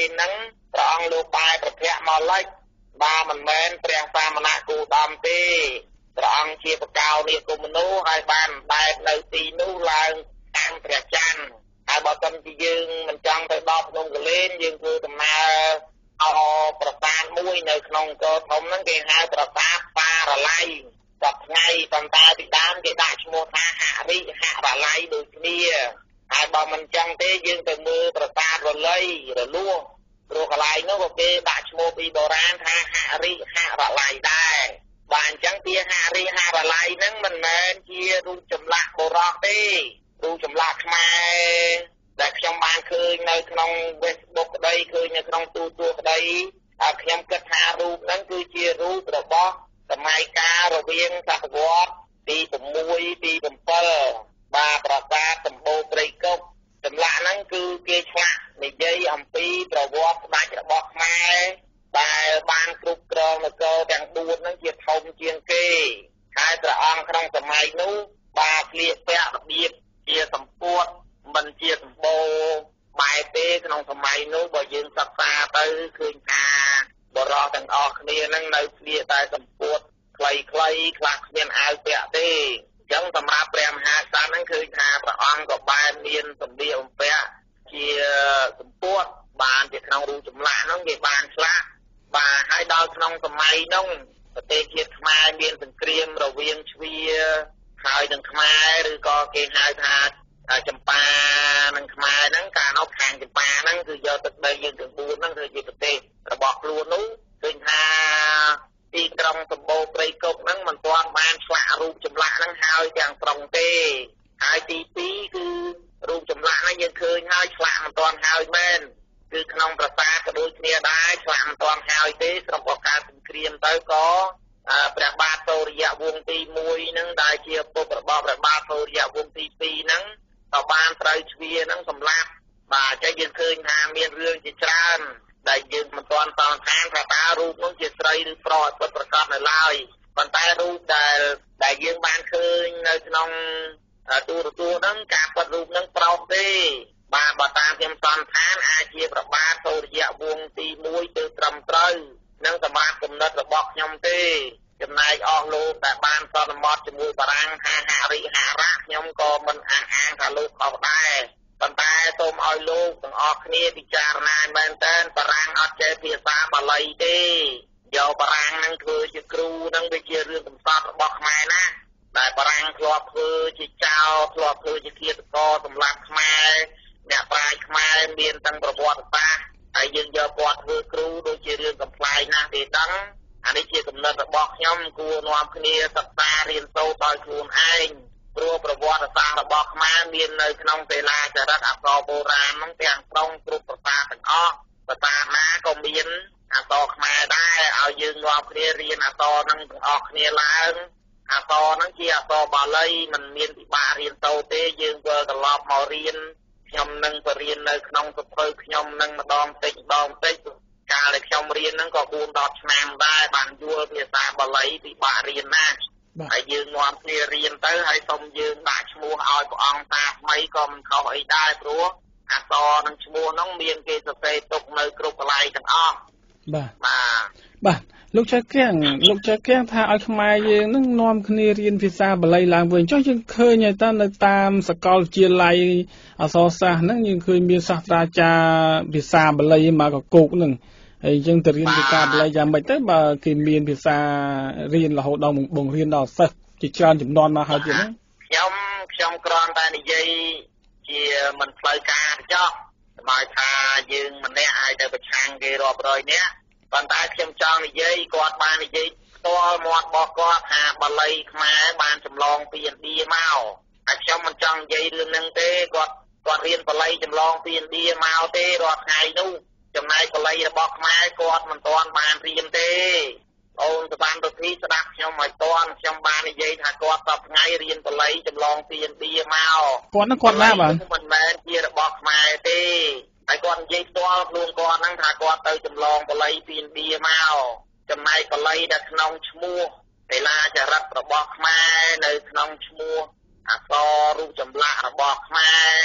[SPEAKER 6] ហ្នឹងព្រះអង្គលោកបែរប្រភពមកលិចបាទមិនមែនព្រះសាមណគោតមទេព្រះអង្គជាបកោនេះគុំមនុស្សហើយបានបែរនៅទីនោះឡើងតាមព្រះច័ន្ទហើយបើសិនជាយើងមិនចង់ទៅដល់ភ្នំកលែនយើងធ្វើដំណើរអប្រាសាទមួយនៅក្នុងកោធំហ្នឹងគេហៅប្រាសាទបារល័យសប្ថ្ងៃប៉ុន្តែពីដើមគេដាក់ឈ្មោះថាហរិហរល័យដូចគ្នាហើយបើមិនចឹងទេយើងទៅមើលប្រាសាទរល័យរលួសព្រោះកន្លែងនោះក៏គេដាក់ឈ្មោះពីបុរាណថាហរិហរល័យដែរបាទអញ្ចឹងពីហរិហរល័យហ្នឹងមិនមែនជារូបចម្លាក់បុរាណទេរូបចម្លាក់ខ្មែរដែលខ្ញុំបានឃើញនៅក្នុង Facebook ក្តីឃើញនៅក្នុងទូទួលក្តីហើយខ្ញុំគិតថារូបហ្នឹងគឺជារូបរបស់សម័យកាលរវាងសតវត្សទី6ទី7បាទប្រាសាទសម្បូរព្រៃគុកចម្លាក់ហ្នឹងគឺគេឆ្លាក់និយាយអំពីប្រវត្តិស្ដេចរបស់ខ្មែរដែលបានគ្រប់គ្រងនគរទាំងបួនហ្នឹងជាធំជាងគេហើយព្រះអង្គក្នុងសម័យនោះបាទស្លៀកពាក់របៀបជាសម្ពុតមិនជាសម្បូរបែបទេក្នុងសម័យនោះបើយើងសិក្សាទៅឃើញថាបរិសុទ្ធទាំងអស់គ្នាហ្នឹងនៅស្លៀកតែសម្ពុតខ្លីៗខ្លះគ្មានអាវពាក់ទេអញ្ចឹងសម្រាប់ព្រះមហាក្សត្រហ្នឹងឃើញថាព្រះអង្គក៏បានមានសម្លៀកបំពាក់ជាសម្ពុតបានជាក្នុងរូបចម្លាក់ហ្នឹងគេបានឆ្លាក់បាទហើយដល់ក្នុងសម័យហ្នឹងប្រទេសជាតិខ្មែរមានសង្គ្រាមរវាងជ្វាហើយនឹងខ្មែរឬក៏គេហៅថាចម្ប៉ានិងខ្មែរហ្នឹងកាលនោះខាងចម្ប៉ាហ្នឹងគឺយកទឹកដីយើងទាំងបួនហ្នឹងធ្វើជាប្រទេសរបស់ខ្លួននោះឃើញថាទីក្រុងសម្បូរព្រៃគុកហ្នឹងមិនទាន់បានឆ្លាក់រូបចម្លាក់ហ្នឹងហើយទាំងស្រុងទេហើយទីពីរគឺរូបចម្លាក់ហ្នឹងយើងឃើញហើយឆ្លាក់មិនទាន់ហើយមែនគឺក្នុងប្រាសាទក៏ដូចគ្នាដែរឆ្លាក់មិនទាន់ហើយទេស្រុកក៏កើតសង្គ្រាមទៅក៏ព្រះបាទសូរ្យវង្សទី1ហ្នឹងដែលជាពុករបស់ព្រះបាទសូរ្យវង្សទី2ហ្នឹងក៏បានត្រូវជ្វាហ្នឹងសម្លាប់បាទអញ្ចឹងយើងឃើញថាមានរឿងជាច្រើនដែលយើងមិនទាន់សង្កេតថាតើរូបនោះជាស្រីឬប្រុសពិតប្រាកដនៅឡើយប៉ុន្តែរូបដែលដែលយើងបានឃើញនៅក្នុងទូរទស្សន៍ហ្នឹងការពិតរូបហ្នឹងប្រុសទេបាទបើតាមខ្ញុំសន្និដ្ឋានអាចជាព្រះបាទសូរ្យវង្សទី1ទៅត្រឹមត្រូវនឹងសម្រាប់គំនិតរបស់ខ្ញុំទេចំណែកអស់លោកដែលបានសន្មតជាមួយបារាំងថាហរិហរៈខ្ញុំក៏មិនអះអាងថាលោកខុសដែរប៉ុន្តែសូមឲ្យលោកទាំងអស់គ្នាពិចារណាមែនតើបារាំងអត់ចេះភាសាបាលីទេយកបារាំងនឹងធ្វើជាគ្រូនឹងវាជារឿងកំសត់របស់ខ្មែរណាដែលបារាំងធ្លាប់ធ្វើជាចៅធ្លាប់ធ្វើជាឃាតករសម្លាប់ខ្មែរអ្នកប្រាជ្ញខ្មែរមានទាំងប្រវត្តិសាស្ត្រហើយយើងយកគាត់ធ្វើគ្រូដូចជារឿងកំ ប្លែកណាស់ទេដឹងអានេះជាកំណត់របស់ខ្ញុំគួរនាំគ្នាសិក្សារៀនសូត្រដោយខ្លួនឯងព្រោះប្រវត្តិសាស្ត្ររបស់ខ្មែរមាននៅក្នុងសិលាចារឹកអក្សរបុរាណហ្នឹងទាំងស្រុងគ្រប់ភាសាទាំងអស់ភាសាណាក៏មានអក្សរខ្មែរដែរឲ្យយើងនាំគ្នារៀនអក្សរហ្នឹងទាំងអស់គ្នាឡើងអក្សរហ្នឹងជាអក្សរបាលីមិនមានពិបាករៀនសូត្រទេយើងវិលត្រឡប់មករៀនខ្ញុំនឹងបរៀននៅក្នុងសភៅខ្ញុំនឹងម្ដងតិចម្ដងតិចកាលដែលខ្ញុំរៀនហ្នឹងក៏បួនដប់ឆ្នាំដែរបានយល់ភាសាបាលីពិបាករៀនណាស់ហើយយើងនាំគ្នារៀនទៅហើយសូមយើងដាក់ឈ្មោះឲ្យព្រះអង្គតាថ្មីក៏មិនខុសអីដែរព្រោះអក្សរនិងឈ្មោះហ្នឹងមានគេសរសេរទុកនៅគ្រប់កន្លែងទាំងអស់
[SPEAKER 5] បាទបាទបាទលោកចៅកៀងលោកចៅកៀងថាឲ្យខ្មែរយើងនឹងនាំគ្នារៀនភាសាបាលីឡើងវិញចុះយើងឃើញហើយតើនៅតាមសាកលវិទ្យាល័យអក្សរសាស្ត្រហ្នឹងយើងឃើញមានសាស្ត្រាចារ្យភាសាបាលីមកកកូកហ្នឹងហើយយើងទៅរៀនភាសាបាលីយ៉ាងម៉េចទៅបើគេមានភាសារៀនរហូតដល់បង្រៀនដល់សិស្សជាច្រើនចំនួនមកហើយទៀតហ្នឹង
[SPEAKER 6] ខ្ញុំខ្ញុំគ្រាន់តែនិយាយជាមិនផ្លូវការចោះស្មើថាយើងម្នាក់ឲ្យទៅប្រឆាំងគេរាប់រយនាក់ប៉ុន្តែខ្ញុំចង់និយាយគាត់បាននិយាយផ្ទាល់មាត់របស់គាត់ថាបាលីខ្មែរបានចម្លងពីឥណ្ឌាមកហើយខ្ញុំមិនចង់និយាយរឿងហ្នឹងទេគាត់គាត់រៀនបាលីចម្លងពីឥណ្ឌាមកទេរាល់ថ្ងៃនោះចំណែកបាលីរបស់ខ្មែរគាត់មិនទាន់បានរៀនទេអូនសបានទៅទីស្ដាប់ខ្ញុំឲ្យទាន់ខ្ញុំបាននិយាយថាគាត់សប្ថ្ងៃរៀនបាលីចម្លងពីឥណ្ឌាមក
[SPEAKER 5] គាត់នឹងគាត់ណាបាទ
[SPEAKER 6] មិនមែនជារបស់ខ្មែរទេហើយគាត់និយាយផ្ទាល់ខ្លួនគាត់ហ្នឹងថាគាត់ទៅចម្លងបាលីពីឥណ្ឌាមកចំណែកបាលីដែលក្នុងឈ្មោះសិលាចារឹករបស់ខ្មែរនៅក្នុងឈ្មោះអក្សររូបចម្លាក់របស់ខ្មែរ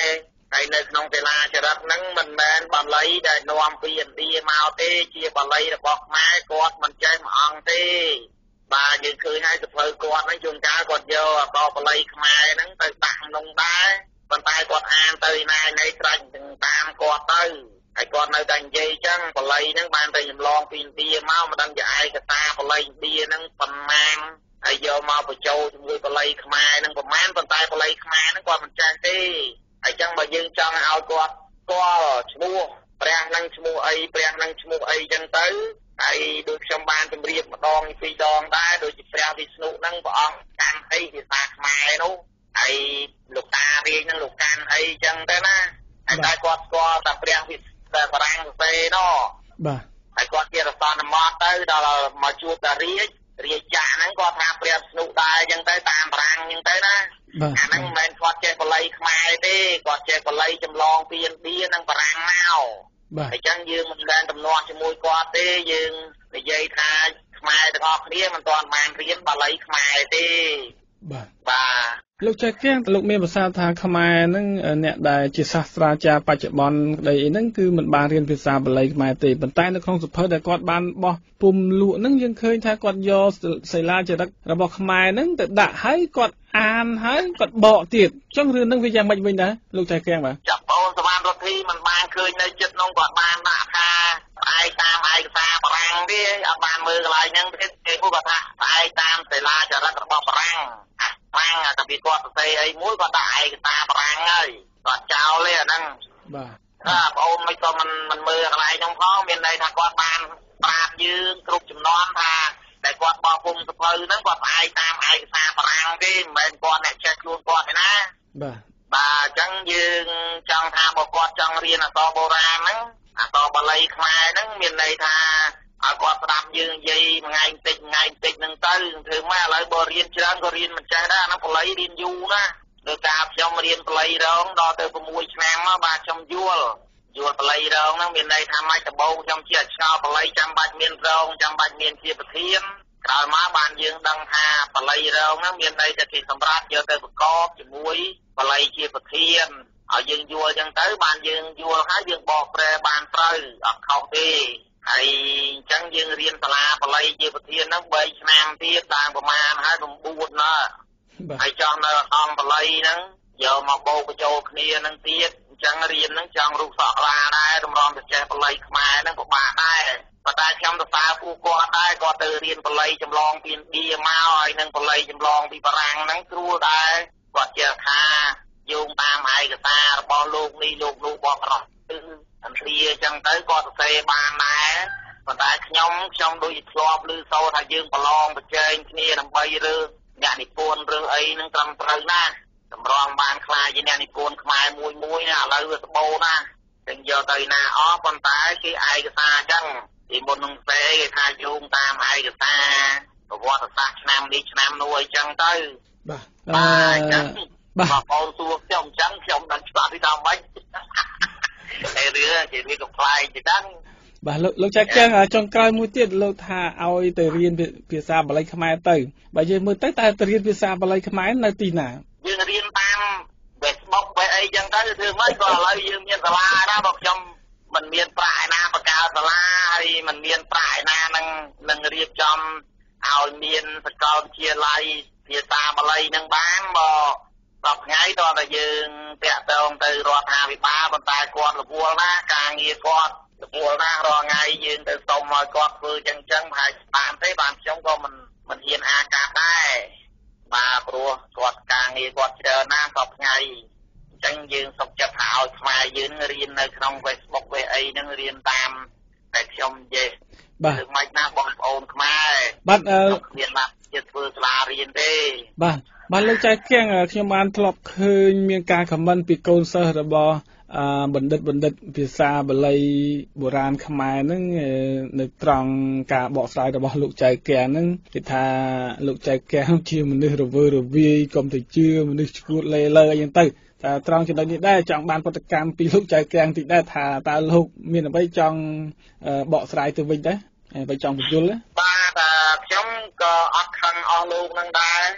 [SPEAKER 6] ហើយនៅក្នុងកីឡាចរិតហ្នឹងមិនមែនបាលីដែលនាំពីឥណ្ឌាមកទេជាបាលីរបស់ខ្មែរគាត់មិនចេះមួយអង្គទេបាទយើងឃើញហើយសភៅគាត់ហ្នឹងជួនកាលគាត់យកអក្សរបាលីខ្មែរហ្នឹងទៅដាក់ក្នុងដែរប៉ុន្តែគាត់អានទៅណានៃត្រាច់តាមគាត់ទៅហើយគាត់នៅតែនិយាយចឹងបាលីហ្នឹងបានតែចម្លងពីឥណ្ឌាមកមិនដឹងជាឯកសារបាលីឥណ្ឌាហ្នឹងប៉ុន្មានហើយយកមកបញ្ចូលជាមួយបាលីខ្មែរហ្នឹងប្រហែលប៉ុន្តែបាលីខ្មែរហ្នឹងគាត់មិនចេះទេហើយចឹងបើយើងចង់ឲ្យគាត់ស្គាល់ឈ្មោះព្រះហ្នឹងឈ្មោះអីព្រះហ្នឹងឈ្មោះអីចឹងទៅហើយដូចខ្ញុំបានជម្រាបម្ដងពីរដងដែរដូចជាព្រះវិស្ណុហ្នឹងព្រះអង្គកាន់អីភាសាខ្មែរនោះហើយលោកតារាជហ្នឹងលោកកាន់អីចឹងទៅណាហើយតែគាត់ស្គាល់តែព្រះវិស្ណុតែបារាំងសរសេរនោះ
[SPEAKER 5] បាទ
[SPEAKER 6] ហើយគាត់ជារសនមតទៅដល់មកជួបតារាជរាជចាក់ហ្នឹងគាត់ថាព្រះវិស្ណុដែរចឹងទៅតាមបារាំងចឹងទៅណាអាហ្នឹងមិនមែនគាត់ចេះបាលីខ្មែរទេគាត់ចេះបាលីចម្លងពីឥណ្ឌានិងបារាំងមកអញ្ចឹងយើងមិនបានទំនាស់ជាមួយគាត់ទេយើងនិយាយថាខ្មែរទាំងអស់គ្នាមិនទាន់បានរៀនបាលីខ្មែរទេ
[SPEAKER 5] បាទ
[SPEAKER 6] បាទ
[SPEAKER 5] លោកចែកៀងលោកមានប្រសាសន៍ថាខ្មែរហ្នឹងអ្នកដែលជាសាស្ត្រាចារ្យបច្ចុប្បន្នក្តីអីហ្នឹងគឺមិនបានរៀនភាសាបាលីខ្មែរទេប៉ុន្តែនៅក្នុងសភៅដែលគាត់បានបោះពុំលក់ហ្នឹងយើងឃើញថាគាត់យកសិលាចារឹករបស់ខ្មែរហ្នឹងទៅដាក់ហើយគាត់អានហើយគាត់បកទៀតអញ្ចឹងរឿងហ្នឹងវាយ៉ាងម៉េចវិញដែរលោកចែកៀងបាទ
[SPEAKER 6] ចាប់បងសវណ្ណរដ្ឋីមិនបានឃើញនៅចិត្តនោះគាត់បានដាក់ថាផ្អែកតាមឯកសារបារាំងទេអត់បានមើលកន្លែងហ្នឹងទេគេគាត់ថាផ្អែកតាមសិលាចារឹករបស់បារាំងបារាំងតែពីគាត់សរសេរអីមួយគាត់ដាក់ឯកសារបារាំងហើយគាត់ចោលទេអាហ្នឹង
[SPEAKER 5] បាទ
[SPEAKER 6] បាទបងអូនមិនក៏មិនមិនមើលកន្លែងហ្នឹងផងមានន័យថាគាត់បានប្រាប់យើងគ្រប់ចំនួនថាតែគាត់បោះពុំសភៅហ្នឹងគាត់ផ្អែកតាមឯកសារបារាំងទេមិនមែនគាត់អ្នកចេះខ្លួនគាត់ទេណា
[SPEAKER 5] បាទ
[SPEAKER 6] បាទអញ្ចឹងយើងចង់ថាបើគាត់ចង់រៀនអក្សរបុរាណហ្នឹងអក្សរបាលីខ្មែរហ្នឹងមានន័យថាឲ្យគាត់ស្ដាប់យើងនិយាយថ្ងៃបន្តិចថ្ងៃបន្តិចហ្នឹងទៅធ្វើម៉េចឥឡូវបើរៀនច្រើនក៏រៀនមិនចេះដែរអាហ្នឹងបាលីរៀនយូរណាដោយការខ្ញុំរៀនបាលីរងដល់ទៅ6ឆ្នាំមកបាទខ្ញុំយល់យល់បាលីរងហ្នឹងមានន័យថាម៉េចដំបូងខ្ញុំជាឆ្ងល់បាលីចាំបាច់មានរងចាំបាច់មានជាប្រធានក្រោយមកបានយើងដឹងថាបាលីរងហ្នឹងមានន័យថាគេសម្រាប់យកទៅប្រកបជាមួយបាលីជាប្រធានឲ្យយើងយល់អញ្ចឹងទៅបានយើងយល់ហើយយើងបកប្រែបានត្រូវអត់ខុសទេហើយអញ្ចឹងយើងរៀនសាលាបាលីជាប្រធានហ្នឹង3ឆ្នាំទៀតតាមប្រមាណហើយ9ណាហើយចង់នៅអង្គបាលីហ្នឹងយកមកបូកបញ្ចូលគ្នាហ្នឹងទៀតអញ្ចឹងរៀនហ្នឹងចង់រូបសក្តាដែរតម្រាំទៅចេះបាលីខ្មែរហ្នឹងពិបាកដែរប៉ុន្តែខ្ញុំទៅសារពូគាត់ដែរគាត់ទៅរៀនបាលីចម្លងពីឥណ្ឌាមកហើយនឹងបាលីចម្លងពីបារាំងហ្នឹងគ្រូដែរគាត់ជាថាយោងតាមឯកសាររបស់លោកនេះលោកនោះបោះប្រោះអន្តរាអញ្ចឹងទៅគាត់សរសេរបានដែរប៉ុន្តែខ្ញុំខ្ញុំដូចធ្លាប់ឮសូរថាយើងប្រឡងប្រជែងគ្នាដើម្បីរើសអ្នកនិពន្ធរើសអីហ្នឹងត្រឹមត្រូវណាតម្រង់បានខ្លាចជាអ្នកនិពន្ធខ្មែរមួយមួយណាឥឡូវវាស្បូរណាទាំងយកទៅណាអស់ប៉ុន្តែគេឯកសារអញ្ចឹងពីមុននឹងផ្សេងគេថាយោងតាមឯកសារប្រវត្តិសាស្ត្រឆ្នាំនេះឆ្នាំនោះអីចឹងទៅ
[SPEAKER 5] បាទ
[SPEAKER 6] បាទអញ្ចឹងបងប្អូនសួរខ្ញុំអញ្ចឹងខ្ញុំមិនច្បាស់ពីថាម៉េចតែរឿងជាវាកំ pl ជាដឹង
[SPEAKER 5] បាទលោកលោកចែកចឹងចុងក្រោយមួយទៀតលោកថាឲ្យទៅរៀនភាសាបាលីខ្មែរទៅបើយើងមើលទៅតែទៅរៀនភាសាបាលីខ្មែរនៅទីណា
[SPEAKER 6] យើងរៀនតាម Facebook បែបអីចឹងទៅធ្វើម៉េចក៏ឥឡូវយើងមានសាលាណាបើខ្ញុំមិនមានប្រាក់ឯណាបង្កើតសាលាហើយមិនមានប្រាក់ឯណានឹងនឹងរៀបចំឲ្យមានសាកលវិទ្យាល័យភាសាបាលីនឹងបានបើដល់ថ្ងៃតើតែយើងតាក់ទងទៅរដ្ឋាភិបាលប៉ុន្តែគាត់រវល់ណាការងារគាត់រវល់ណារាល់ថ្ងៃយើងទៅសុំឲ្យគាត់ធ្វើចឹងចឹងហើយបានទេបានខ្ញុំក៏មិនមិនហ៊ានអាកាសដែរបាទព្រោះគាត់ការងារគាត់ច្រើនណាស់ដល់ថ្ងៃអញ្ចឹងយើងសុខចិត្តថាឲ្យខ្មែរយើងរៀននៅក្នុង Facebook វាអីហ្នឹងរៀនតាមតែខ្ញុំនិយាយ
[SPEAKER 5] បាទ
[SPEAKER 6] មិនណាបងប្អូនខ្មែរ
[SPEAKER 5] បាទអឺ
[SPEAKER 6] មានណាជាធ្វើសាលារៀនទេ
[SPEAKER 5] បាទបាទលោកចែកគៀងខ្ញុំបានធ្លាប់ឃើញមានការខមមិនពីកូនសិស្សរបស់អឺបណ្ឌិតបណ្ឌិតភាសាបាលីបុរាណខ្មែរហ្នឹងនៅត្រង់ការបកស្រាយរបស់លោកចែកគៀងហ្នឹងគេថាលោកចែកគៀងជាមនុស្សរវើរវាយកុំទៅជឿមនុស្សឈួតលេលើអីចឹងទៅតែត្រង់ចំណុចនេះដែរចង់បានប្រតិកម្មពីលោកចែកគៀងតិចដែរថាតើលោកមានអ្វីចង់បកស្រាយទៅវិញដែរអ្វីចង់បញ្យល់
[SPEAKER 6] បាទខ្ញុំក៏អត់ខឹងអស់លោកហ្នឹងដែរ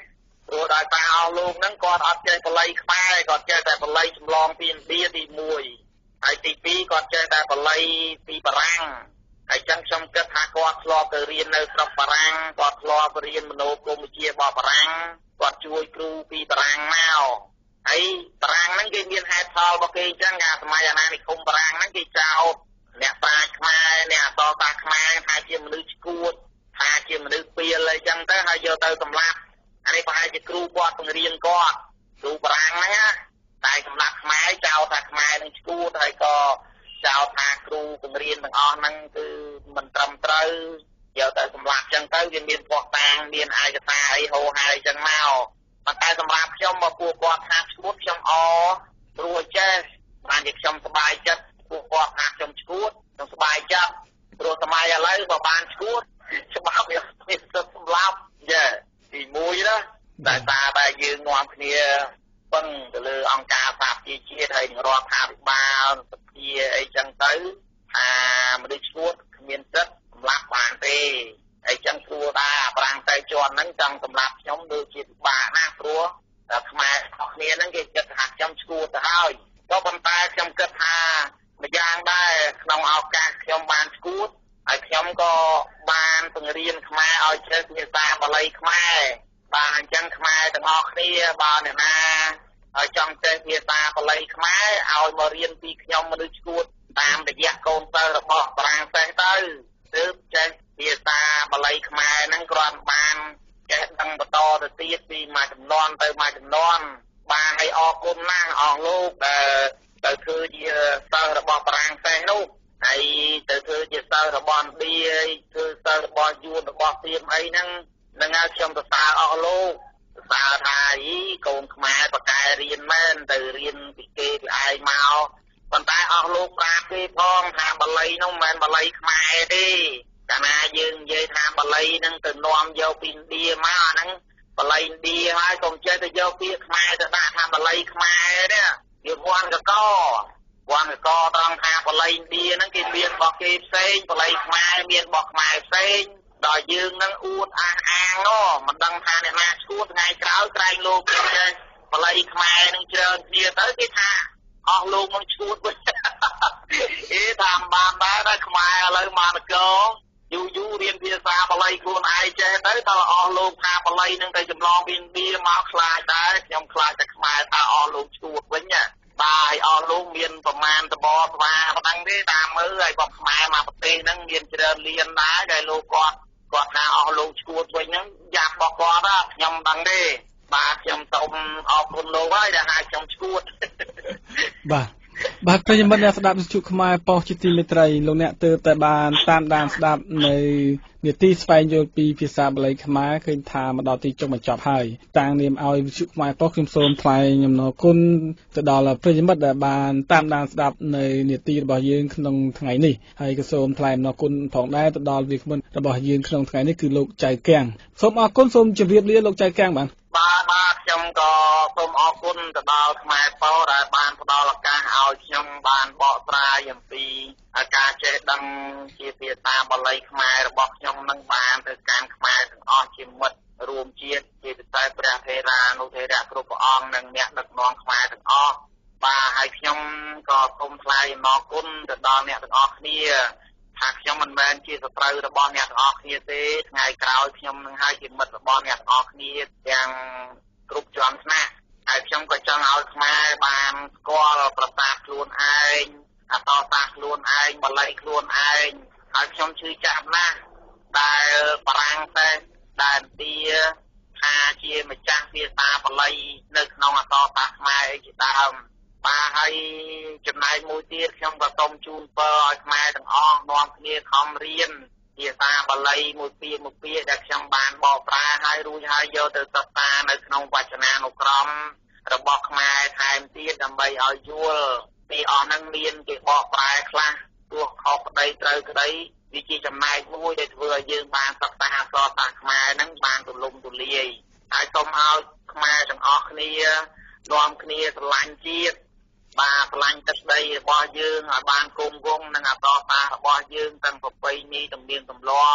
[SPEAKER 6] ព្រោះដោយសារអស់លោកហ្នឹងគាត់អត់ចេះបល័យខ្មែរគាត់ចេះតែបល័យចម្លងពីឥណ្ឌាទីមួយហើយទីពីរគាត់ចេះតែបល័យពីបារាំងហើយចឹងខ្ញុំគិតថាគាត់ធ្លាប់ទៅរៀននៅស្រុកបារាំងគាត់ធ្លាប់រៀនមនោគមវិជ្ជារបស់បារាំងគាត់ជួយគ្រូពីបារាំងមកហើយបារាំងហ្នឹងគេមានហេតុផលរបស់គេអញ្ចឹងកាលសម័យអាណានិគមបារាំងហ្នឹងគេចោទអ្នកប្រាជ្ញខ្មែរអ្នកអក្សរសាស្ត្រខ្មែរថាជាមនុស្សឈួតថាជាមនុស្សពីលអីចឹងទៅហើយយកទៅសម្លាប់អានេះប្រហែលជាគ្រូគាត់បង្រៀនគាត់គ្រូបារាំងហ្នឹងណាតែសម្លាប់ខ្មែរចោទថាខ្មែរនឹងឈួតហើយក៏ចោទថាគ្រូបង្រៀនទាំងអស់ហ្នឹងគឺមិនត្រឹមត្រូវយកទៅសម្លាប់ចឹងទៅវាមានភ័ស្តុតាងមានឯកសារអីហូរហើយចឹងមកប៉ុន្តែសម្រាប់ខ្ញុំមកពួកគាត់ថាឈួតខ្ញុំអព្រោះចេះបានជាខ្ញុំសប្បាយចិត្តពួកគាត់ថាខ្ញុំឈួតខ្ញុំសប្បាយចិត្តព្រោះសម័យឥឡូវបើបានឈួតច្បាប់វាមានសិទ្ធិសម្លាប់យ៉ាទីមួយណាតែតាតែយើងនាំគ្នាពឹងទៅលើអង្គការសហប្រជាជាតិហើយនឹងរដ្ឋាភិបាលសភាអីចឹងទៅថាមនុស្សឈួតគ្មានសិទ្ធិសម្លាប់បានទេអីចឹងព្រោះថាប្រាំងតែជាន់ហ្នឹងចង់សម្លាប់ខ្ញុំដូចជាពិបាកណាស់ព្រោះតែខ្មែរអស់គ្នាហ្នឹងគេគិតថាខ្ញុំឈួតទៅហើយក៏ប៉ុន្តែខ្ញុំគិតថាម្យ៉ាងដែរក្នុងឱកាសខ្ញុំបានឈួតហើយខ្ញុំក៏បានបង្រៀនខ្មែរឲ្យចេះភាសាបាលីខ្មែរបាទអញ្ចឹងខ្មែរទាំងអស់គ្នាបើអ្នកណាឲ្យចង់ចេះភាសាបាលីខ្មែរឲ្យមករៀនពីខ្ញុំមនុស្សឈួតតាមរយៈកូនសិស្សរបស់បារាំងសេះទៅទើបចេះភាសាបាលីខ្មែរហ្នឹងគ្រាន់បានចេះដឹងបន្តទៅទៀតពីមួយចំនួនទៅមួយចំនួនបាទហើយអរគុណណាស់អស់លោកដែលទៅធ្វើជាសិស្សរបស់បារាំងសេះនោះហើយទៅធ្វើជាសិស្សរបស់ឥណ្ឌាធ្វើសិស្សរបស់យួនរបស់សៀមអីហ្នឹងនឹងឲ្យខ្ញុំសរសើរអស់លោកសរសើរថាអីកូនខ្មែរបកែរៀនមែនទៅរៀនពីគេពីឯងមកប៉ុន្តែអស់លោកប្រាប់គេផងថាបាលីនោះមិនមែនបាលីខ្មែរទេកាលណាយើងនិយាយថាបាលីហ្នឹងទៅនាំយកពីឥណ្ឌាមកអាហ្នឹងបាលីឥណ្ឌាហើយកុំចេះទៅយកពាក្យខ្មែរទៅដាក់ថាបាលីខ្មែរទេវាវ័នកកវ័នកកត្រង់ថាបាលីឥណ្ឌាហ្នឹងគេមានរបស់គេផ្សេងបាលីខ្មែរមានរបស់ខ្មែរផ្សេងដល់យើងនឹងអួតអះអាងនោះមិនដឹងថាអ្នកណាឈួតថ្ងៃក្រោយក្រែងលោកគេចេះបាលីខ្មែរនឹងច្រើនគ្នាទៅគេថាអស់លោកនឹងឈួតវិញអេថាបានដែរខ្មែរឥឡូវមកនគរយូរយូររៀនភាសាបាលីខ្លួនឯងចេះទៅតើអស់លោកថាបាលីនឹងទៅចម្លងពីឥណ្ឌាមកខ្លាចដែរខ្ញុំខ្លាចតែខ្មែរថាអស់លោកឈួតវិញណាបាទអស់លោកមានប្រមាណតបស្វាប៉ុណ្ណឹងទេតាមមើលហើយរបស់ខ្មែរមកប្រទេសហ្នឹងមានច្រើនលៀនដែរដែលលោកគាត់គាត់ថាអស់លោកឈួតវិញហ្នឹងយ៉ាប់របស់គាត់ខ្ញុំដឹងទេបាទខ្ញុំសូមអរគុណលោកហើយដែលហៅខ្ញុំឈួត
[SPEAKER 5] បាទបាទប្រិយមិត្តអ្នកស្ដាប់វិទ្យុខ្មែរប៉ុស្តិ៍ជាទីមេត្រីលោកអ្នកទើបតែបានតាមដានស្ដាប់នៅនាទីស្វែងយល់ពីភាសាបាលីខ្មែរឃើញថាមកដល់ទីចុងបញ្ចប់ហើយតាំងនាមឲ្យវិទ្យុខ្មែរប៉ុស្តិ៍ខ្ញុំសូមថ្លែងអំណរគុណទៅដល់ប្រិយមិត្តដែលបានតាមដានស្ដាប់នៅនាទីរបស់យើងក្នុងថ្ងៃនេះហើយក៏សូមថ្លែងអំណរគុណផងដែរទៅដល់វាគ្មិនរបស់យើងក្នុងថ្ងៃនេះគឺលោកចៅកាំងសូមអរគុណសូមជម្រាបលាលោកចៅកាំងបាទ
[SPEAKER 6] បាទបាទខ្ញុំក៏សូមអរគុណទៅដល់ខ្មែរប៉ុស្តិ៍ដែលបានផ្ដល់ឱកាសឲ្យខ្ញុំបានបកស្រាយអំពីការចេះដឹងជាភាសាបាលីខ្មែររបស់ខ្ញុំនឹងបានទៅកាន់ខ្មែរទាំងអស់ជាមិត្តរួមជាតិជាពិសេសព្រះថេរានុថេរៈគ្រប់ព្រះអង្គនិងអ្នកដឹកនាំខ្មែរទាំងអស់បាទហើយខ្ញុំក៏សូមថ្លែងអំណរគុណទៅដល់អ្នកទាំងអស់គ្នាថាខ្ញុំមិនមែនជាសត្រូវរបស់អ្នកទាំងអស់គ្នាទេថ្ងៃក្រោយខ្ញុំនឹងឲ្យជាមិត្តរបស់អ្នកទាំងអស់គ្នាទាំងគ្រប់ជាន់ថ្នាក់ហើយខ្ញុំក៏ចង់ឲ្យខ្មែរបានស្គាល់ប្រសាទខ្លួនឯងអក្សរសាស្ត្រខ្លួនឯងបាលីខ្លួនឯងហើយខ្ញុំជឿជាក់ណាស់ដែលបារាំងតែដែលទីថាជាម្ចាស់ភាសាបាលីនៅក្នុងអក្សរសាស្ត្រខ្មែរអីជាដើមបាទហើយចំណែកមួយទៀតខ្ញុំក៏សូមជូនពរឲ្យខ្មែរទាំងអស់នាំគ្នាខំរៀនភាសាបាលីមួយពាក្យមួយពាក្យដែលខ្ញុំបានបកប្រែឲ្យរួចហើយយកទៅសិក្សានៅក្នុងវចនានុក្រមរបស់ខ្មែរថែមទៀតដើម្បីឲ្យយល់ពីអស់ហ្នឹងមានគេបកប្រែខ្លះទោះខុសក្តីត្រូវក្តីវាជាចំណែកមួយដែលធ្វើឲ្យយើងបានសិក្សាអក្សរសាស្ត្រខ្មែរហ្នឹងបានទូលំទូលាយហើយសូមឲ្យខ្មែរទាំងអស់គ្នានាំគ្នាស្រឡាញ់ជាតិបាទស្រឡាញ់ទឹកដីរបស់យើងឲ្យបានគង់វង្សនឹងអក្សរសាស្ត្ររបស់យើងទាំងប្រពៃណីទំនៀមទម្លាប់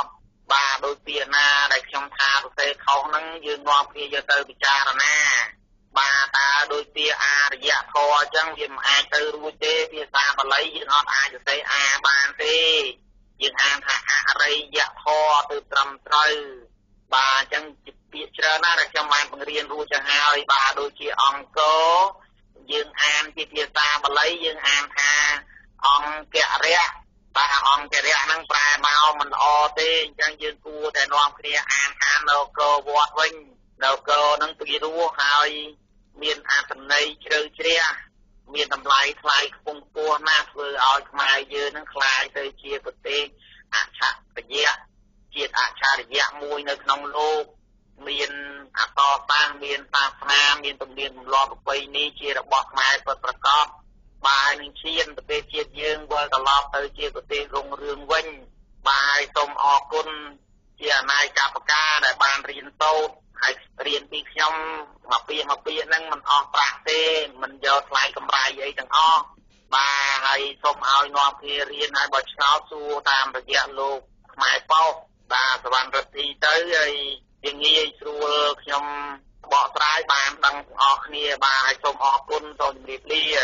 [SPEAKER 6] bà đôi tiền na đại trong tha của xe không nâng dương ngon kia giờ tới bị cha rồi nè bà ta đôi tia a dạ thò chẳng viêm ai tư ru tê phía xa mà lấy dương ngon ai cho xe a bàn tê dương an thả a rây dạ thò từ trầm trời bà chẳng biết chờ na đại trong mang bằng riêng ru chẳng hai bà đôi chia ông cố dương an kia phía xa mà lấy dương an thả ông kẹt rẽ bà ông kẹt rẽ nâng bà mau mình o tê chẳng dương cua để non kia an thả nô cô vọt vinh nô cô nâng tùy ru hai miền an tần này chơi chơi miền tầm lai khai không cua nát vừa ở mai giờ nó khai tới chia bật tê ăn chả cái gì chia ăn chả để dạng mùi nơi nông lô miền ăn to tan miền ta nam miền tầm miền lo bậc bay ní chia được bọt mai bật bật con bài những chiên bật tê chia dương với cả lo tới chia bật tê rung rương vinh bài tôm o cun chia này cà phê ca để bàn riêng tô hay riêng bị nhom mà bia mà bia năng mình on bạc tê mình giờ lại cầm bài vậy chẳng o bà hay xôm ao ngon kia riêng hay bật sáu xu tam được dạng lô mãi bao bà sẽ bàn rất thì tới rồi tiếng nghi xu nhom bỏ trái bàn đăng o kia bà hay xôm o cun rồi điệp lia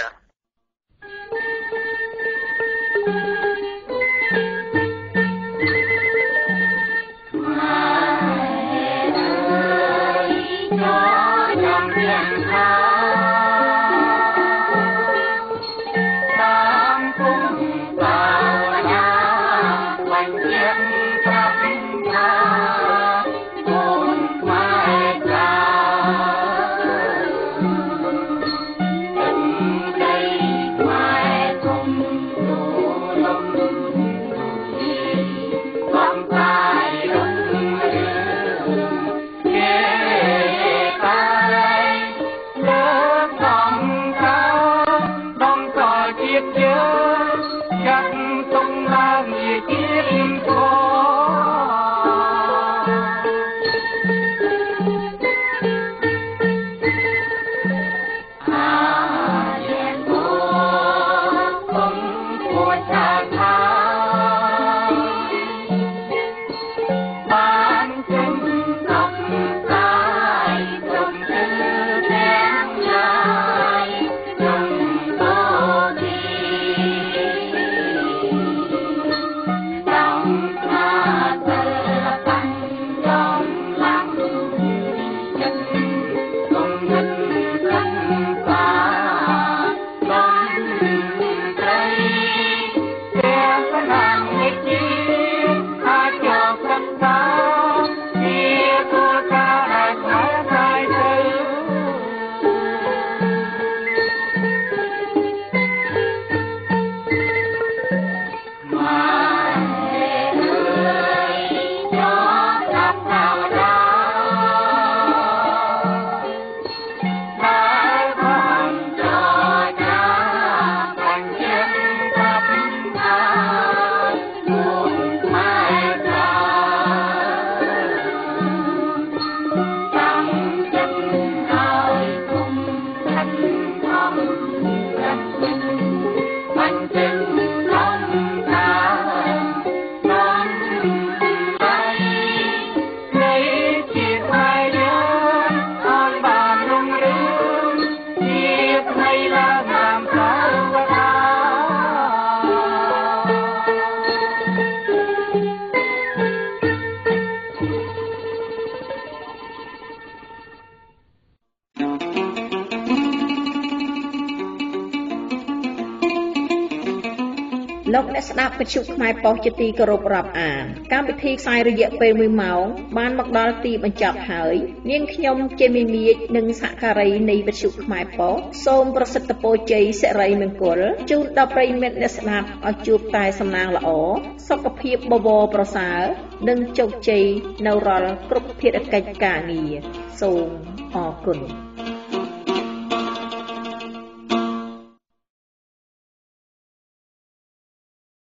[SPEAKER 7] លោកអ្នកស្ដាប់វិទ្យុខ្មែរប៉ុស្តិ៍ជាទីគោរពរាប់អានកម្មវិធីផ្សាយរយៈពេលមួយម៉ោងបានមកដល់ទីបញ្ចប់ហើយនាងខ្ញុំជាមីមៀកនិងសហការីនៃវិទ្យុខ្មែរប៉ុស្តិ៍សូមប្រសិទ្ធពរជ័យសិរីមង្គលជូនដល់ប្រិយមិត្តអ្នកស្ដាប់ឲ្យជួបតែសំណាងល្អសុខភាពបវរប្រសើរនិងជោគជ័យនៅរាល់គ្រប់ភារកិច្ចការងារសូមអរគុណ